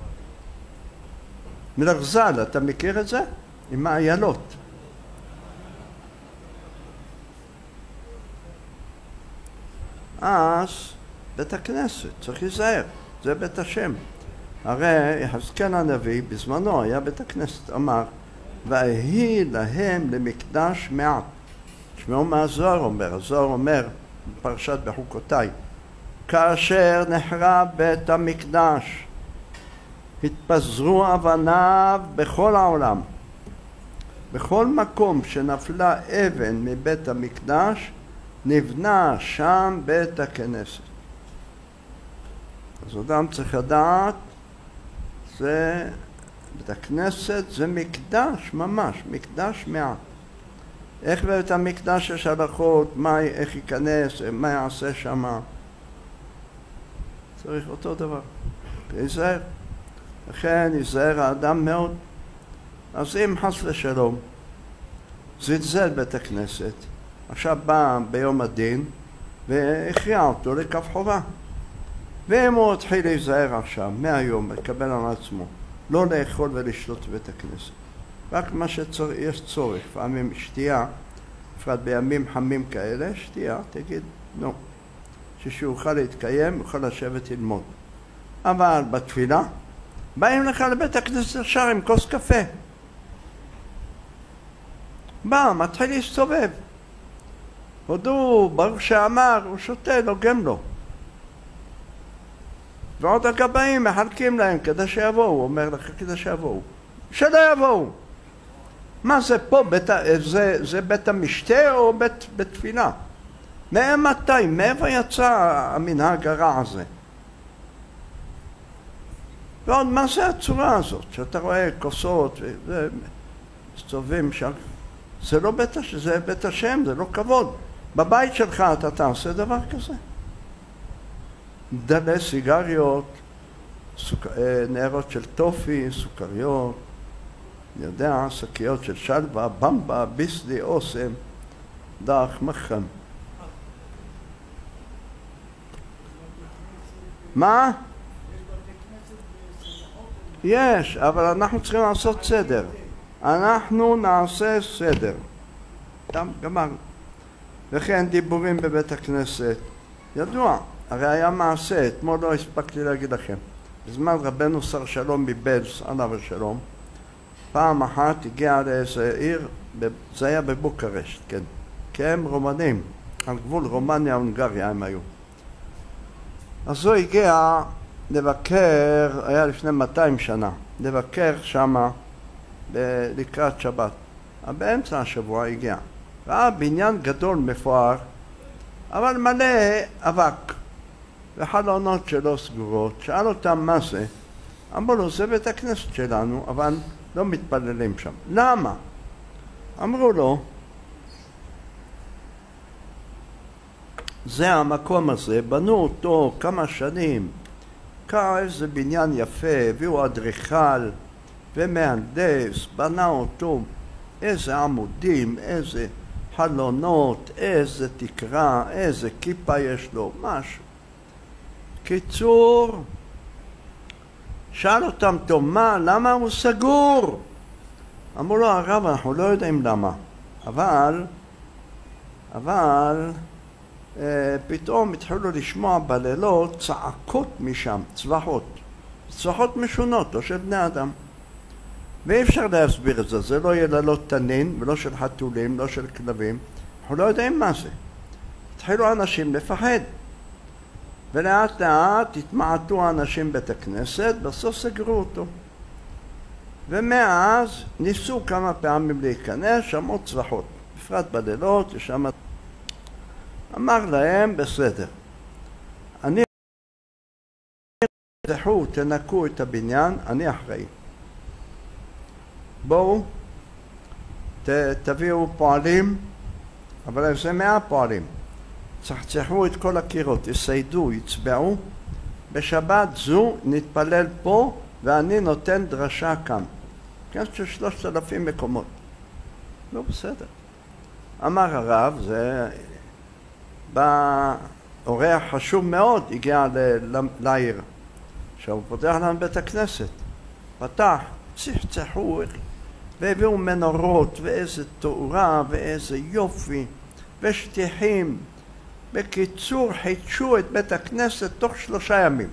מלרזל, אתה מכיר את זה? עם האיילות. אז בית הכנסת, צריך להיזהר, זה בית השם. הרי יחזקאל הנביא בזמנו היה בית הכנסת, אמר, ויהי להם למקדש מעט. תשמעו מה הזוהר אומר, הזוהר אומר בפרשת בחוקותיי, כאשר נחרב בית המקדש, התפזרו אבניו בכל העולם. בכל מקום שנפלה אבן מבית המקדש, נבנה שם בית הכנסת. אז אדם צריך לדעת, זה בית הכנסת זה מקדש ממש, מקדש מעט. איך בבית המקדש יש הלכות, איך ייכנס, מה יעשה שם. צריך אותו דבר. להיזהר. לכן ייזהר האדם מאוד. אז אם חס לשלום זלזל בית הכנסת, עכשיו בא ביום הדין והכריע אותו לכף חובה. ואם הוא התחיל להיזהר עכשיו, מהיום, לקבל על עצמו, לא לאכול ולשתות בבית הכנסת. רק מה שיש צורך, פעמים שתייה, בפרט בימים חמים כאלה, שתייה, תגיד, נו, שהוא יוכל להתקיים, יוכל לשבת ללמוד. אבל בתפילה, באים לך לבית הכנסת ישר עם כוס קפה. בא, מתחיל להסתובב. הודו, ברוך שאמר, הוא שותה, לוגם לו. ועוד הגבאים מחלקים להם כדי שיבואו, הוא אומר לך כדי שיבואו. שלא יבואו. מה זה פה? זה בית המשתה או בית תפילה? מתי? מאיפה יצא המנהג הרע הזה? ועוד מה זה הצורה הזאת? שאתה רואה כוסות ומסתובבים שם. זה לא זה בית השם, זה לא כבוד. בבית שלך אתה תעשה דבר כזה? דלי סיגריות, נערות של טופי, סוכריות, אני יודע, שקיות של שלווה, במבה, ביסלי, אוסם, דח, מחם. מה? יש, אבל אנחנו צריכים לעשות סדר. אנחנו נעשה סדר. גמרנו. וכן דיבורים בבית הכנסת. ידוע, הרי היה מעשה, אתמול לא הספקתי להגיד לכם. בזמן רבנו שר שלום מבלס, עליו השלום, פעם אחת הגיע לאיזה עיר, זה היה בבוקרשט, כן. כי הם רומנים, על גבול רומניה-הונגריה הם היו. אז הוא הגיע לבקר, היה לפני 200 שנה, לבקר שמה לקראת שבת. באמצע השבוע הגיע. ראה בניין גדול מפואר, אבל מלא אבק, וחלונות שלו סגורות. שאל אותם מה זה? אמרו לו, זה בית הכנסת שלנו, אבל לא מתפללים שם. למה? אמרו לו, זה המקום הזה, בנו אותו כמה שנים, איזה בניין יפה, הביאו אדריכל ומהנדס, בנה אותו, איזה עמודים, איזה חלונות, איזה תקרה, איזה כיפה יש לו, משהו. קיצור, שאל אותם, טוב, מה, למה הוא סגור? אמרו לו, הרב, אנחנו לא יודעים למה, אבל פתאום התחילו לשמוע בלילות צעקות משם, צווחות משונות, לא של בני אדם. ואי אפשר להסביר את זה, זה לא יללות תנין, ולא של חתולים, לא של כלבים, אנחנו לא יודעים מה זה. התחילו אנשים לפחד, ולאט לאט התמעטו האנשים בית הכנסת, בסוף סגרו אותו. ומאז ניסו כמה פעמים להיכנס, שמעו צווחות, בפרט בלילות, ששם אמר להם, בסדר, אני תנקו את הבניין, אני אחראי. בואו, תביאו פועלים, אבל זה 100 פועלים. צחצחו את כל הקירות, יסיידו, יצבעו. בשבת זו נתפלל פה, ואני נותן דרשה כאן. כן, של 3,000 מקומות. לא בסדר. אמר הרב, זה אורח חשוב מאוד הגיע לעיר. עכשיו הוא פותח לנו בית הכנסת. פתח, צחצחו, והביאו מנורות, ואיזה תאורה, ואיזה יופי, ושטיחים. בקיצור, חידשו את בית הכנסת תוך 3 ימים.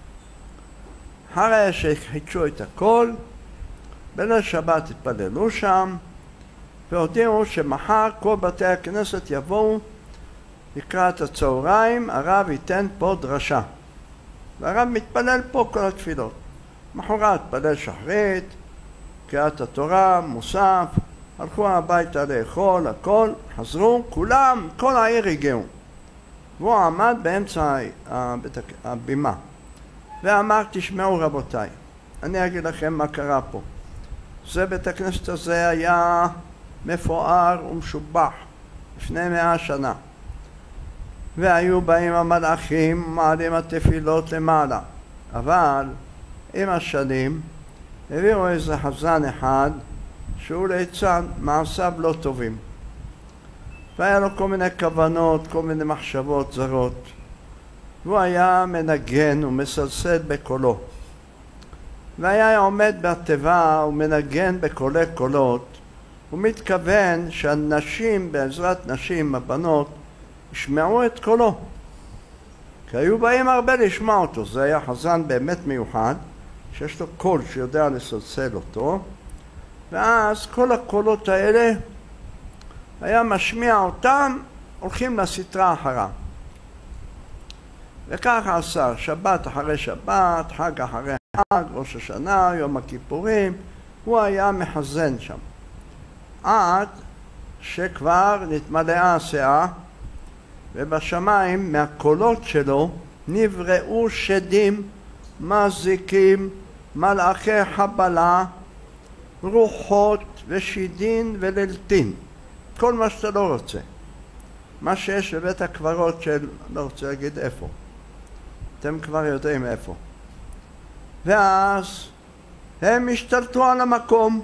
אחרי שחידשו את הכל, בליל שבת התפללו שם, והודיעו שמחר כל בתי הכנסת יבואו לקראת הצהריים, הרב ייתן פה דרשה. והרב מתפלל פה כל התפילות. מחרת התפלל שחרית, קריאת התורה, מוסף, הלכו הביתה לאכול, הכל, חזרו, כולם, כל העיר הגיעו. והוא עמד באמצע הבימה ואמר, תשמעו רבותיי, אני אגיד לכם מה קרה פה. זה בית הכנסת הזה היה מפואר ומשובח לפני 100 שנה. והיו באים המלאכים, מעלים התפילות למעלה. אבל עם השנים הביאו איזה חזן אחד שהוא ליצן, מעשיו לא טובים. והיה לו כל מיני כוונות, כל מיני מחשבות זרות. והוא היה מנגן ומסלסל בקולו. והיה עומד בתיבה ומנגן בקולי קולות. הוא מתכוון שהנשים, בעזרת נשים, הבנות, ישמעו את קולו. כי היו באים הרבה לשמוע אותו. זה היה חזן באמת מיוחד, שיש לו קול שיודע לסלסל אותו. ואז כל הקולות האלה, היה משמיע אותם, הולכים לסטרה אחריו. וככה עשה, שבת אחרי שבת, חג אחרי חג, ראש השנה, יום הכיפורים, הוא היה מחזן שם. עד שכבר נתמלאה הסאה, ובשמיים מהקולות שלו נבראו שדים, מזיקים, מלאכי חבלה, רוחות ושידין וללטין. כל מה שאתה לא רוצה. מה שיש בבית הקברות של, לא רוצה להגיד איפה. אתם כבר יודעים איפה. ואז הם השתלטו על המקום.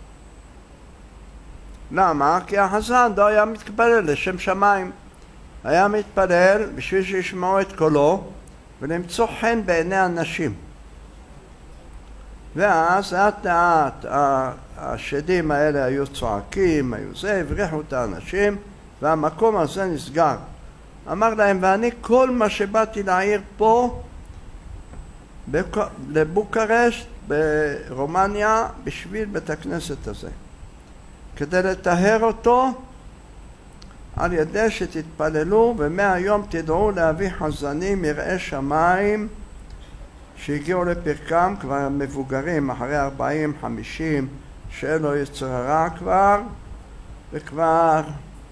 למה? כי החזן לא היה מתפלל לשם שמיים. היה מתפלל בשביל שישמעו את קולו ולמצוא חן בעיני אנשים. ואז לאט לאט השדים האלה היו צועקים, היו זה, הבריחו את האנשים, והמקום הזה נסגר. אמר להם, ואני כל מה שבאתי לעיר פה, לבוקרשט, ברומניה, בשביל בית הכנסת הזה. כדי לטהר אותו, על ידי שתתפללו, ומהיום תדעו להביא חזנים יראי שמיים, שהגיעו לפרקם כבר מבוגרים, אחרי 40-50, שאין לו יצר הרע כבר,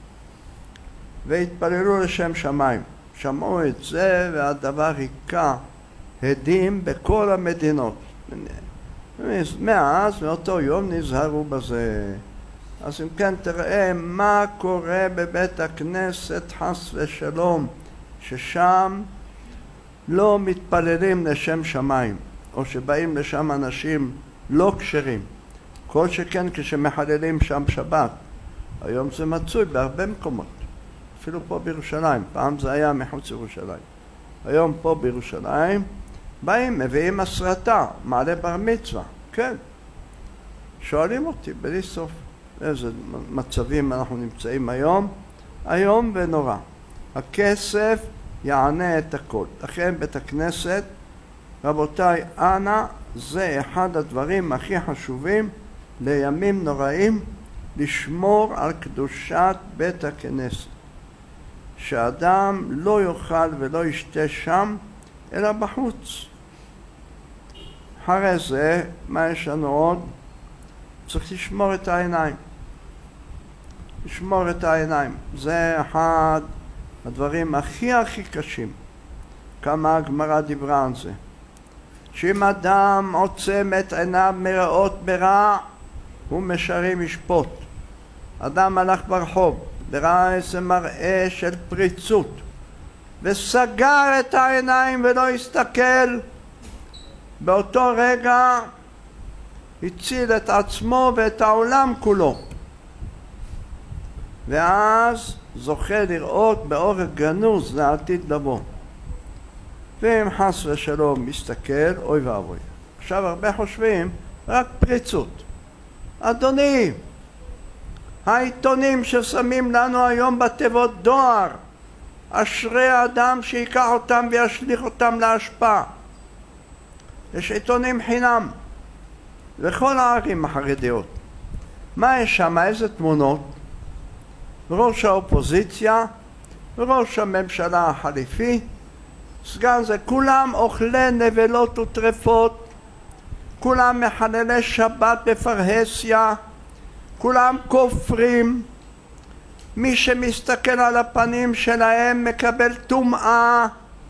והתפללו לשם שמיים. שמעו את זה, והדבר היכה הדים בכל המדינות. מאז, מאותו יום נזהרו בזה. אז אם כן תראה מה קורה בבית הכנסת חס ושלום, ששם לא מתפללים לשם שמיים, או שבאים לשם אנשים לא כשרים, כל שכן כשמחללים שם שבת. היום זה מצוי בהרבה מקומות, אפילו פה בירושלים, פעם זה היה מחוץ ירושלים. היום פה בירושלים באים, מביאים הסרטה, מעלה בר מצווה, כן. שואלים אותי בלי סוף איזה מצבים אנחנו נמצאים היום, היום ונורא. הכסף יענה את הכל. לכן בית הכנסת, רבותיי, אנא, זה אחד הדברים הכי חשובים לימים נוראים, לשמור על קדושת בית הכנסת. שאדם לא יאכל ולא ישתה שם, אלא בחוץ. אחרי זה, מה יש לנו עוד? צריך לשמור את העיניים. לשמור את העיניים. זה אחד הדברים הכי קשים. כמה הגמרא דיברה על זה. שאם אדם עוצם את עיניו מראות ברע, הוא משרים ישפוט. אדם הלך ברחוב, וראה איזה מראה של פריצות, וסגר את העיניים ולא הסתכל, באותו רגע הציל את עצמו ואת העולם כולו. ואז זוכה לראות באור גנוז לעתיד לבוא. ואם חס ושלום מסתכל, אוי ואבוי. עכשיו הרבה חושבים רק פריצות. אדוני, העיתונים ששמים לנו היום בתיבות דואר, אשרי האדם שיקח אותם וישליך אותם להשפעה. יש עיתונים חינם לכל הערים החרדיות. מה יש שם? איזה תמונות? ראש האופוזיציה, ראש הממשלה החליפי, סגן זה, כולם אוכלי נבלות וטרפות, כולם מחללי שבת בפרהסיה, כולם כופרים. מי שמסתכל על הפנים שלהם מקבל טומאה.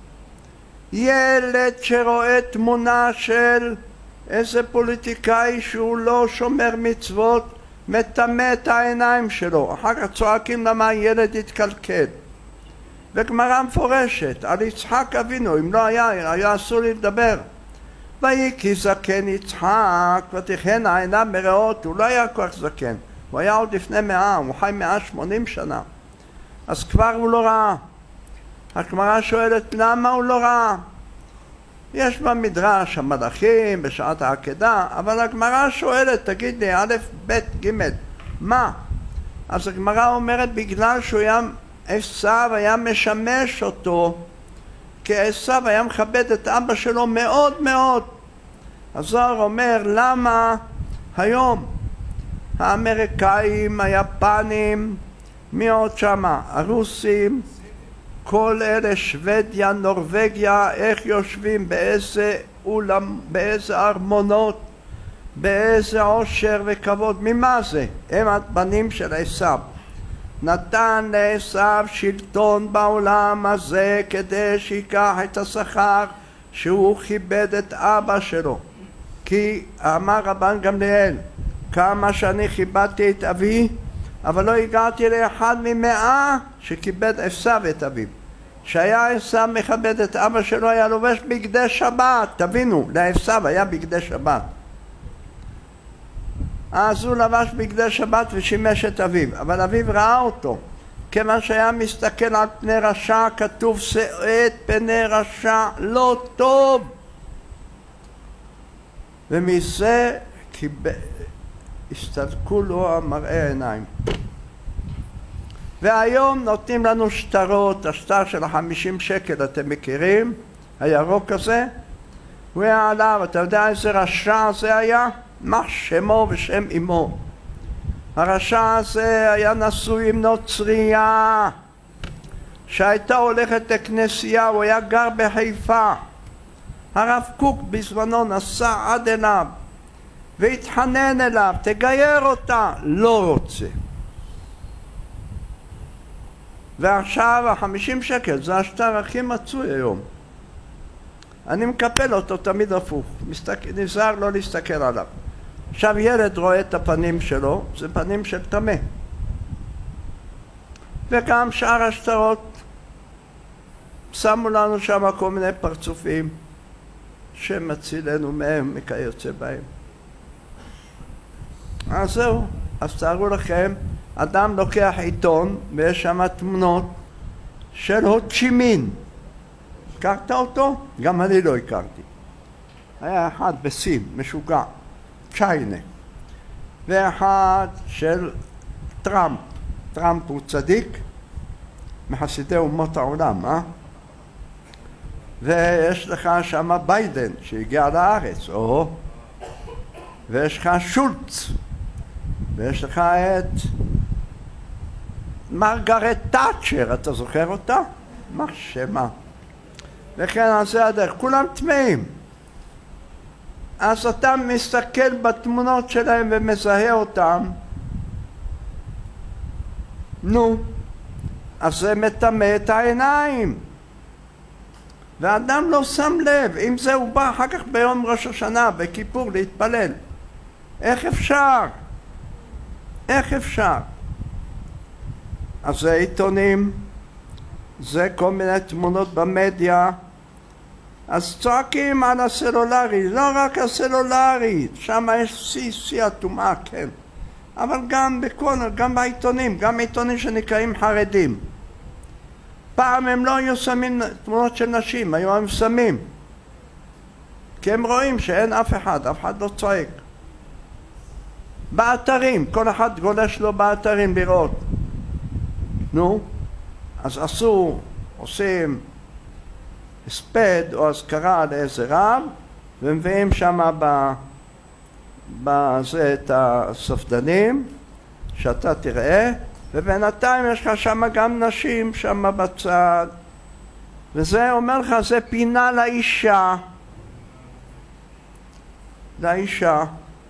ילד שרואה תמונה של איזה פוליטיקאי שהוא לא שומר מצוות, מטמא את העיניים שלו. אחר כך צועקים למה הילד התקלקל. וגמרא מפורשת על יצחק אבינו, אם לא היה אסור לי לדבר. ויהי כי זקן יצחק ותכהנה עיניו מרעות. הוא לא היה כל כך זקן, הוא היה עוד לפני 100, הוא חי 180 שנה, אז כבר הוא לא ראה. הגמרא שואלת למה הוא לא ראה. יש במדרש המלאכים בשעת העקדה, אבל הגמרא שואלת, תגיד לי א' ב' ג' מה? אז הגמרא אומרת בגלל שהוא היה, עשיו היה משמש אותו, כי עשיו היה מכבד את אבא שלו מאוד מאוד. הזוהר אומר למה היום האמריקאים, היפנים, מי עוד שמה? הרוסים, כל אלה, שוודיה, נורווגיה, איך יושבים, באיזה אולם, באיזה ארמונות, באיזה עושר וכבוד. ממה זה? הם הבנים של עשיו. נתן לעשיו שלטון בעולם הזה כדי שיקח את השכר שהוא כיבד את אבא שלו. כי אמר רבן גמליאל, כמה שאני כיבדתי את אבי, אבל לא הגעתי לאחד מ100 שכיבד עשיו את אביו. שהיה עשיו מכבד את אבא שלו, היה לובש בגדי שבת. תבינו, לעשיו היה בגדי שבת. אז הוא לבש בגדי שבת ושימש את אביו, אבל אביו ראה אותו. כיוון שהיה מסתכל על פני רשע, כתוב שאה את פני רשע לא טוב. ומזה הסתלקו לו המראה עיניים. והיום נותנים לנו שטרות, השטר של 50 שקל, אתם מכירים? הירוק הזה? הוא היה עליו, אתה יודע איזה רשע זה היה? מה שמו ושם אמו. הרשע הזה היה נשוי עם נוצריה שהייתה הולכת לכנסייה, הוא היה גר בחיפה. הרב קוק בזמנו נסע עד אליו והתחנן אליו, תגייר אותה, לא רוצה. ועכשיו 50 שקל זה השטר הכי מצוי היום. אני מקפל אותו תמיד הפוך, נזהר לא להסתכל עליו. עכשיו ילד רואה את הפנים שלו, זה פנים של טמא. וגם שאר השטרות, שמו לנו שם כל מיני פרצופים שמצילנו מהם מכיוצא בהם. אז זהו, אז תארו לכם, אדם לוקח עיתון ויש שם תמונות של הו צ'י מין. הכרת אותו? גם אני לא הכרתי. היה אחד בסין, משוגע, צ'יינה, ואחד של טראמפ. טראמפ הוא צדיק מחסידי אומות העולם, ויש לך שם ביידן שהגיע לארץ, ויש לך שולץ, ויש לך את מרגרט תאצ'ר, אתה זוכר אותה? מה שמה? וכן על זה הדרך, כולם טמאים. אז אתה מסתכל בתמונות שלהם ומזהה אותם, נו, אז זה מטמא את העיניים. והאדם לא שם לב, אם זה הוא בא אחר כך ביום ראש השנה, בכיפור, להתפלל. איך אפשר? איך אפשר? אז זה עיתונים, זה כל מיני תמונות במדיה, אז צועקים על הסלולרי, לא רק הסלולרי, שם יש שיא הטומאה, כן. אבל גם בעיתונים, גם עיתונים שנקראים חרדים. פעם הם לא היו שמים תמונות של נשים, היו הם שמים. כי הם רואים שאין אף אחד לא צועק. באתרים, כל אחד גולש לו באתרים לראות. נו, אז עושים הספד או אזכרה לאיזה רב, ומביאים שם בזה את הספדנים, שאתה תראה, ובינתיים יש לך שם גם נשים שם בצד, וזה אומר לך, זה פינה לאישה. לאישה.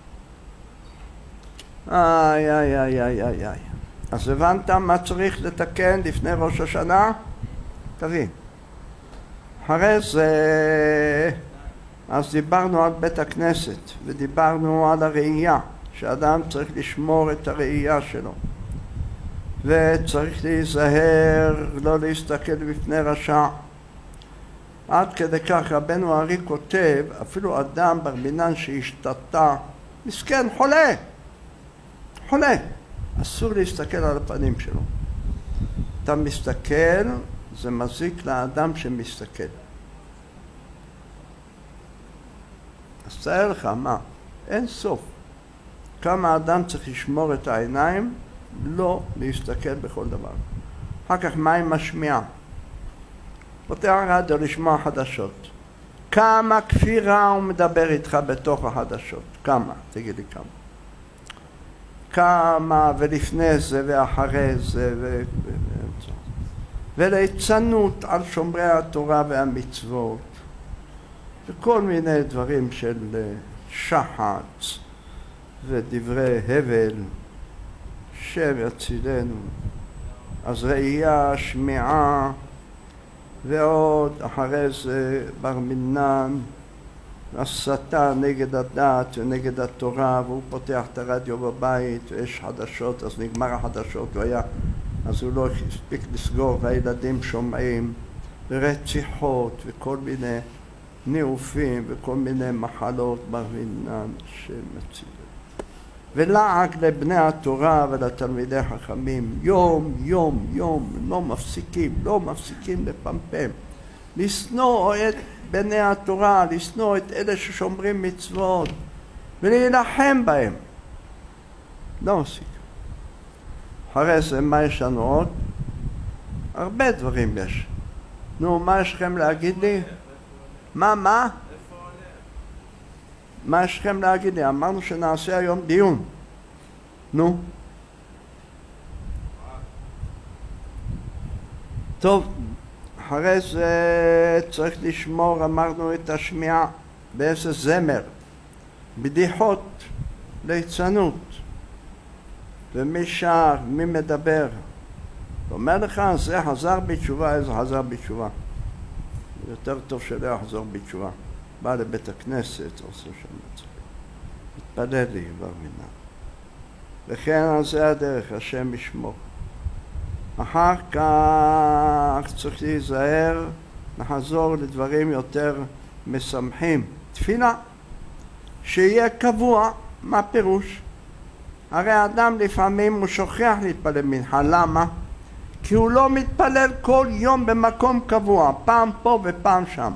איי, איי, איי, איי, איי, איי. אז הבנת מה צריך לתקן לפני ראש השנה? תביא. אחרי זה, אז דיברנו על בית הכנסת, ודיברנו על הראייה, שאדם צריך לשמור את הראייה שלו. וצריך להיזהר, לא להסתכל בפני רשע. עד כדי כך רבנו הארי כותב, אפילו אדם בר מינן שהשתתה, מסכן, חולה, אסור להסתכל על הפנים שלו. אתה מסתכל, זה מזיק לאדם שמסתכל. אז תאר לך, מה? אין סוף. כמה אדם צריך לשמור את העיניים, לא להסתכל בכל דבר. אחר כך מה עם השמיעה? פותח רדיו לשמוע חדשות. כמה כפירה הוא מדבר איתך בתוך החדשות? כמה? תגיד לי כמה. כמה ולפני זה ואחרי זה וליצנות על שומרי התורה והמצוות וכל מיני דברים של שחץ ודברי הבל, שם יצילנו. אז ראייה, שמיעה ועוד אחרי זה בר מינן, הסתה נגד הדת ונגד התורה, והוא פותח את הרדיו בבית ויש חדשות, אז נגמר החדשות, אז הוא לא הספיק לסגור והילדים שומעים, ורציחות וכל מיני ניאופים וכל מיני מחלות בר מינן שמצילים. ולעג לבני התורה ולתלמידי חכמים, יום יום יום לא מפסיקים לפמפם, לשנוא את בני התורה, לשנוא את אלה ששומרים מצוות ולהילחם בהם. לא מפסיק. אחרי זה מה יש לנו עוד? הרבה דברים יש. נו, מה יש לכם להגיד לי? מה? מה יש לכם להגיד לי? אמרנו שנעשה היום דיון. נו. טוב, אחרי זה צריך לשמור, אמרנו, את השמיעה באיזה זמר, בדיחות, ליצנות. ומי שר, מי מדבר. אומר לך, זה חזר בתשובה, איזה חזר בתשובה. יותר טוב שלא יחזור בתשובה. בא לבית הכנסת, עושה שם מצחיק. התפלל לי בר מינן. וכן על זה הדרך, השם ישמור. אחר כך צריך להיזהר, נחזור לדברים יותר משמחים. תפילה, שיהיה קבוע. מה פירוש? הרי האדם לפעמים הוא שוכח להתפלל מנחה. למה? כי הוא לא מתפלל כל יום במקום קבוע, פעם פה ופעם שם.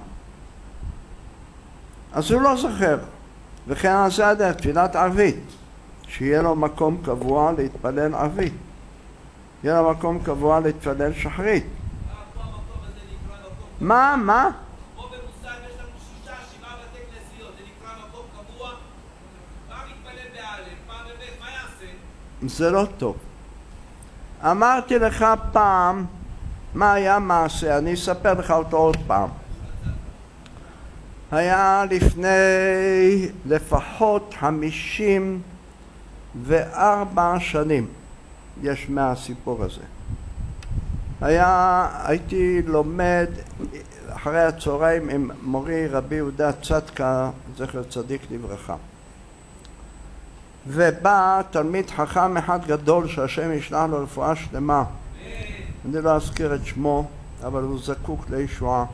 אז הוא לא זוכר. וכן על זה הדרך, תפילת ערבית, שיהיה לו מקום קבוע להתפלל ערבית. יהיה לו מקום קבוע להתפלל שחרית. מה? פה במוסד יש לנו 6-7 בתי כנסיות, זה נקרא מקום קבוע. מה מתפלל באלף, מה בבית, מה יעשה? זה לא טוב. אמרתי לך פעם מה היה מעשה, אני אספר לך אותו עוד פעם. היה לפני לפחות 54 שנים, יש מהסיפור הזה. הייתי לומד אחרי הצהריים עם מורי רבי יהודה צדקה, זכר צדיק לברכה. ובא תלמיד חכם אחד גדול שהשם ישלח לו רפואה שלמה. אני לא אזכיר את שמו, אבל הוא זקוק לישועה.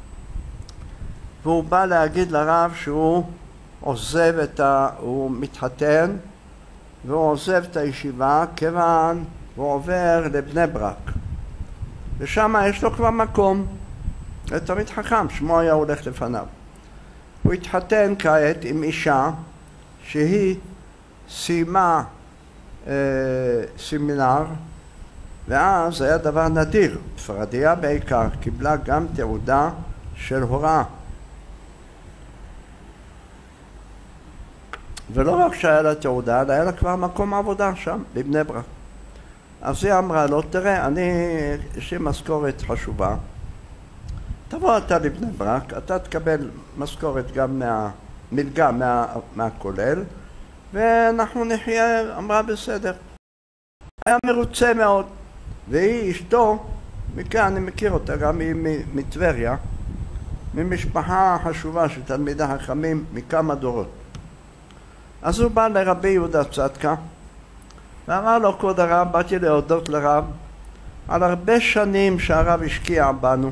והוא בא להגיד לרב שהוא עוזב הוא מתחתן והוא עוזב את הישיבה כיוון הוא עובר לבני ברק. ושם יש לו כבר מקום. זה תלמיד חכם, שמו היה הולך לפניו. הוא התחתן כעת עם אישה שהיא סיימה סמינר, ואז היה דבר נדיר. ספרדיה בעיקר קיבלה גם תעודה של הוראה. ולא רק שהיה לה תעודה, אלא היה לה כבר מקום עבודה שם, בבני ברק. אז היא אמרה לו, תראה, יש לי משכורת חשובה, תבוא אתה לבני ברק, אתה תקבל משכורת גם מלגה מהכולל, ואנחנו נחיה. אמרה בסדר. היה מרוצה מאוד. והיא אשתו, מכאן אני מכיר אותה, גם היא מטבריה, ממשפחה חשובה של תלמידי חכמים מכמה דורות. אז הוא בא לרבי יהודה צדקה ואמר לו, כבוד הרב, באתי להודות לרב על הרבה שנים שהרב השקיע בנו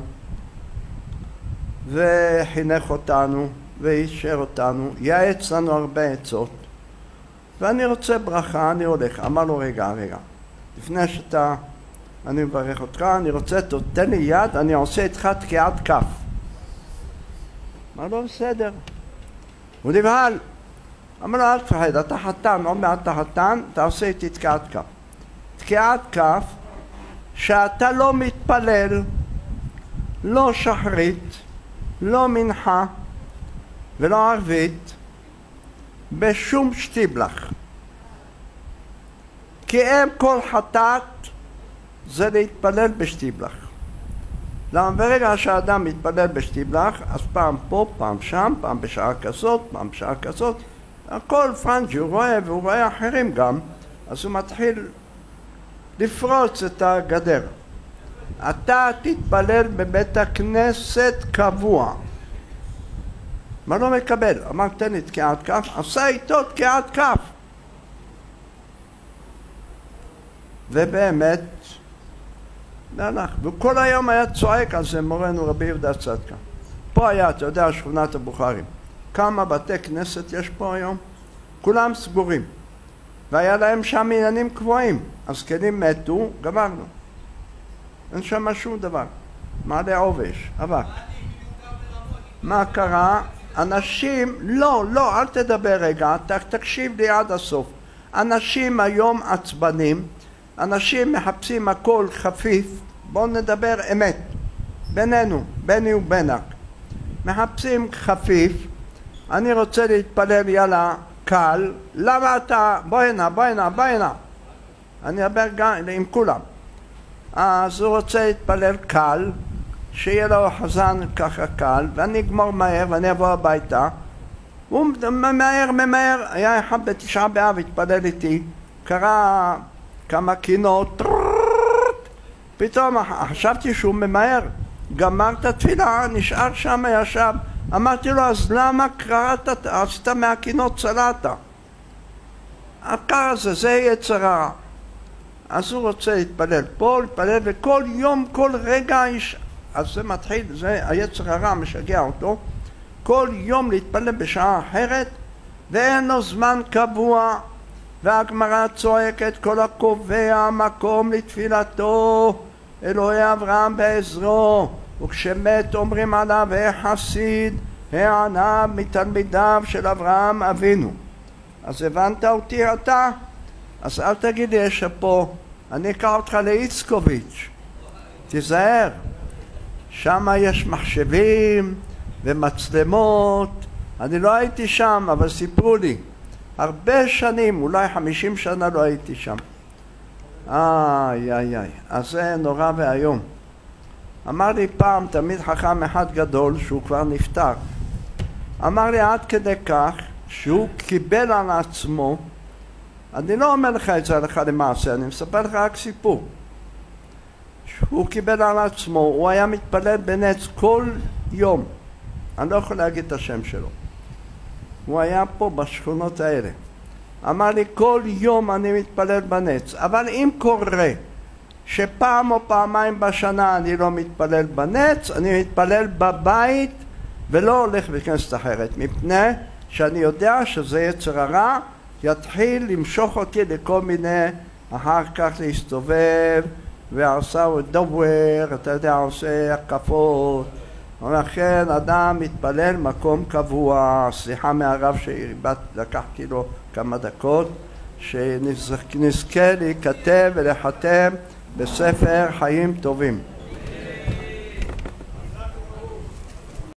וחינך אותנו ואישר אותנו, יעץ לנו הרבה עצות, ואני רוצה ברכה, אני הולך. אמר לו, רגע, לפני אני מברך אותך, אני רוצה, תתן לי יד, אני עושה איתך תקיעת כף. אמר לו, בסדר. הוא נבהל. אמר לו, אל תפחד, אתה חתן, עוד מעט אתה חתן, אתה עושה איתי תקיעת כף. תקיעת כף שאתה לא מתפלל, לא שחרית, לא מנחה ולא ערבית, בשום שטיבלח. כי אם כל חטאת זה להתפלל בשטיבלח. למה ברגע שהאדם מתפלל בשטיבלח, אז פעם פה, פעם שם, פעם בשעה כזאת, פעם בשעה כזאת, הכל פרנג'י, הוא רואה, והוא רואה אחרים גם, אז הוא מתחיל לפרוץ את הגדר. אתה תתפלל בבית הכנסת קבוע. מה לא מקבל? אמר, תן לי תקיעת כף, עשה איתו תקיעת כף. ובאמת, הלך. וכל היום היה צועק על זה מורנו רבי יהודה צדקה. פה היה, אתה יודע, שכונת הבוכרים. כמה בתי כנסת יש פה היום? כולם סגורים. והיה להם שם עניינים קבועים. הזקנים מתו, גמרנו. אין שם שום דבר. מעלה עובש, אבק. מה קרה? אנשים, לא, אל תדבר רגע, תקשיב לי עד הסוף. אנשים היום עצבנים, אנשים מחפשים הכל חפיף, בואו נדבר אמת. בינינו, ביני ובינך. מחפשים חפיף, אני רוצה להתפלל, יאללה, קל. למה אתה? בוא הנה. אני אדבר גם עם כולם. אז הוא רוצה להתפלל קל, שיהיה לו חזן ככה קל, ואני אגמור מהר ואני אבוא הביתה. הוא ממהר, היה אחד בתשעה באב, התפלל איתי, קרא כמה קינות, פתאום חשבתי שהוא ממהר, גמר את התפילה, נשאר שם, ישב. אמרתי לו, אז למה קראת, עשית מהקינות צלעת? העקר הזה, זה יצר הרע. אז הוא רוצה להתפלל פה, להתפלל, וכל יום, כל רגע, אז זה מתחיל, זה היצר הרע משגע אותו, כל יום להתפלל בשעה אחרת, ואין לו זמן קבוע, והגמרא צועקת כל הקובע מקום לתפילתו, אלוהי אברהם בעזרו, וכשמת אומרים עליו חסיד, הענה מתלמידיו של אברהם אבינו. אז הבנת אותי אתה? אז אל תגיד לי שפה, אני אקרא אותך לאיצקוביץ', תיזהר, שם יש מחשבים ומצלמות, אני לא הייתי שם אבל סיפרו לי, הרבה שנים, אולי 50 שנה לא הייתי שם. איי איי איי, אז זה נורא והיום. אמר לי פעם תמיד חכם אחד גדול שהוא כבר נפטר, אמר לי עד כדי כך שהוא קיבל על עצמו, אני לא אומר לך את זה הלכה למעשה, אני מספר לך רק סיפור, שהוא קיבל על עצמו, הוא היה מתפלל בנץ כל יום, אני לא יכול להגיד את השם שלו, הוא היה פה בשכונות האלה, אמר לי כל יום אני מתפלל בנץ, אבל אם קורה שפעם או פעמיים בשנה אני לא מתפלל בנץ, אני מתפלל בבית ולא הולך בכנסת אחרת, מפני שאני יודע שזה יצר הרע, יתחיל למשוך אותי לכל מיני, אחר כך להסתובב, ועשה הוא דובר, אתה יודע, עושה הקפות, ולכן אדם מתפלל מקום קבוע, סליחה מהרב שלקחתי לו כמה דקות, שנזכה להיכתב ולחתם בספר חיים טובים.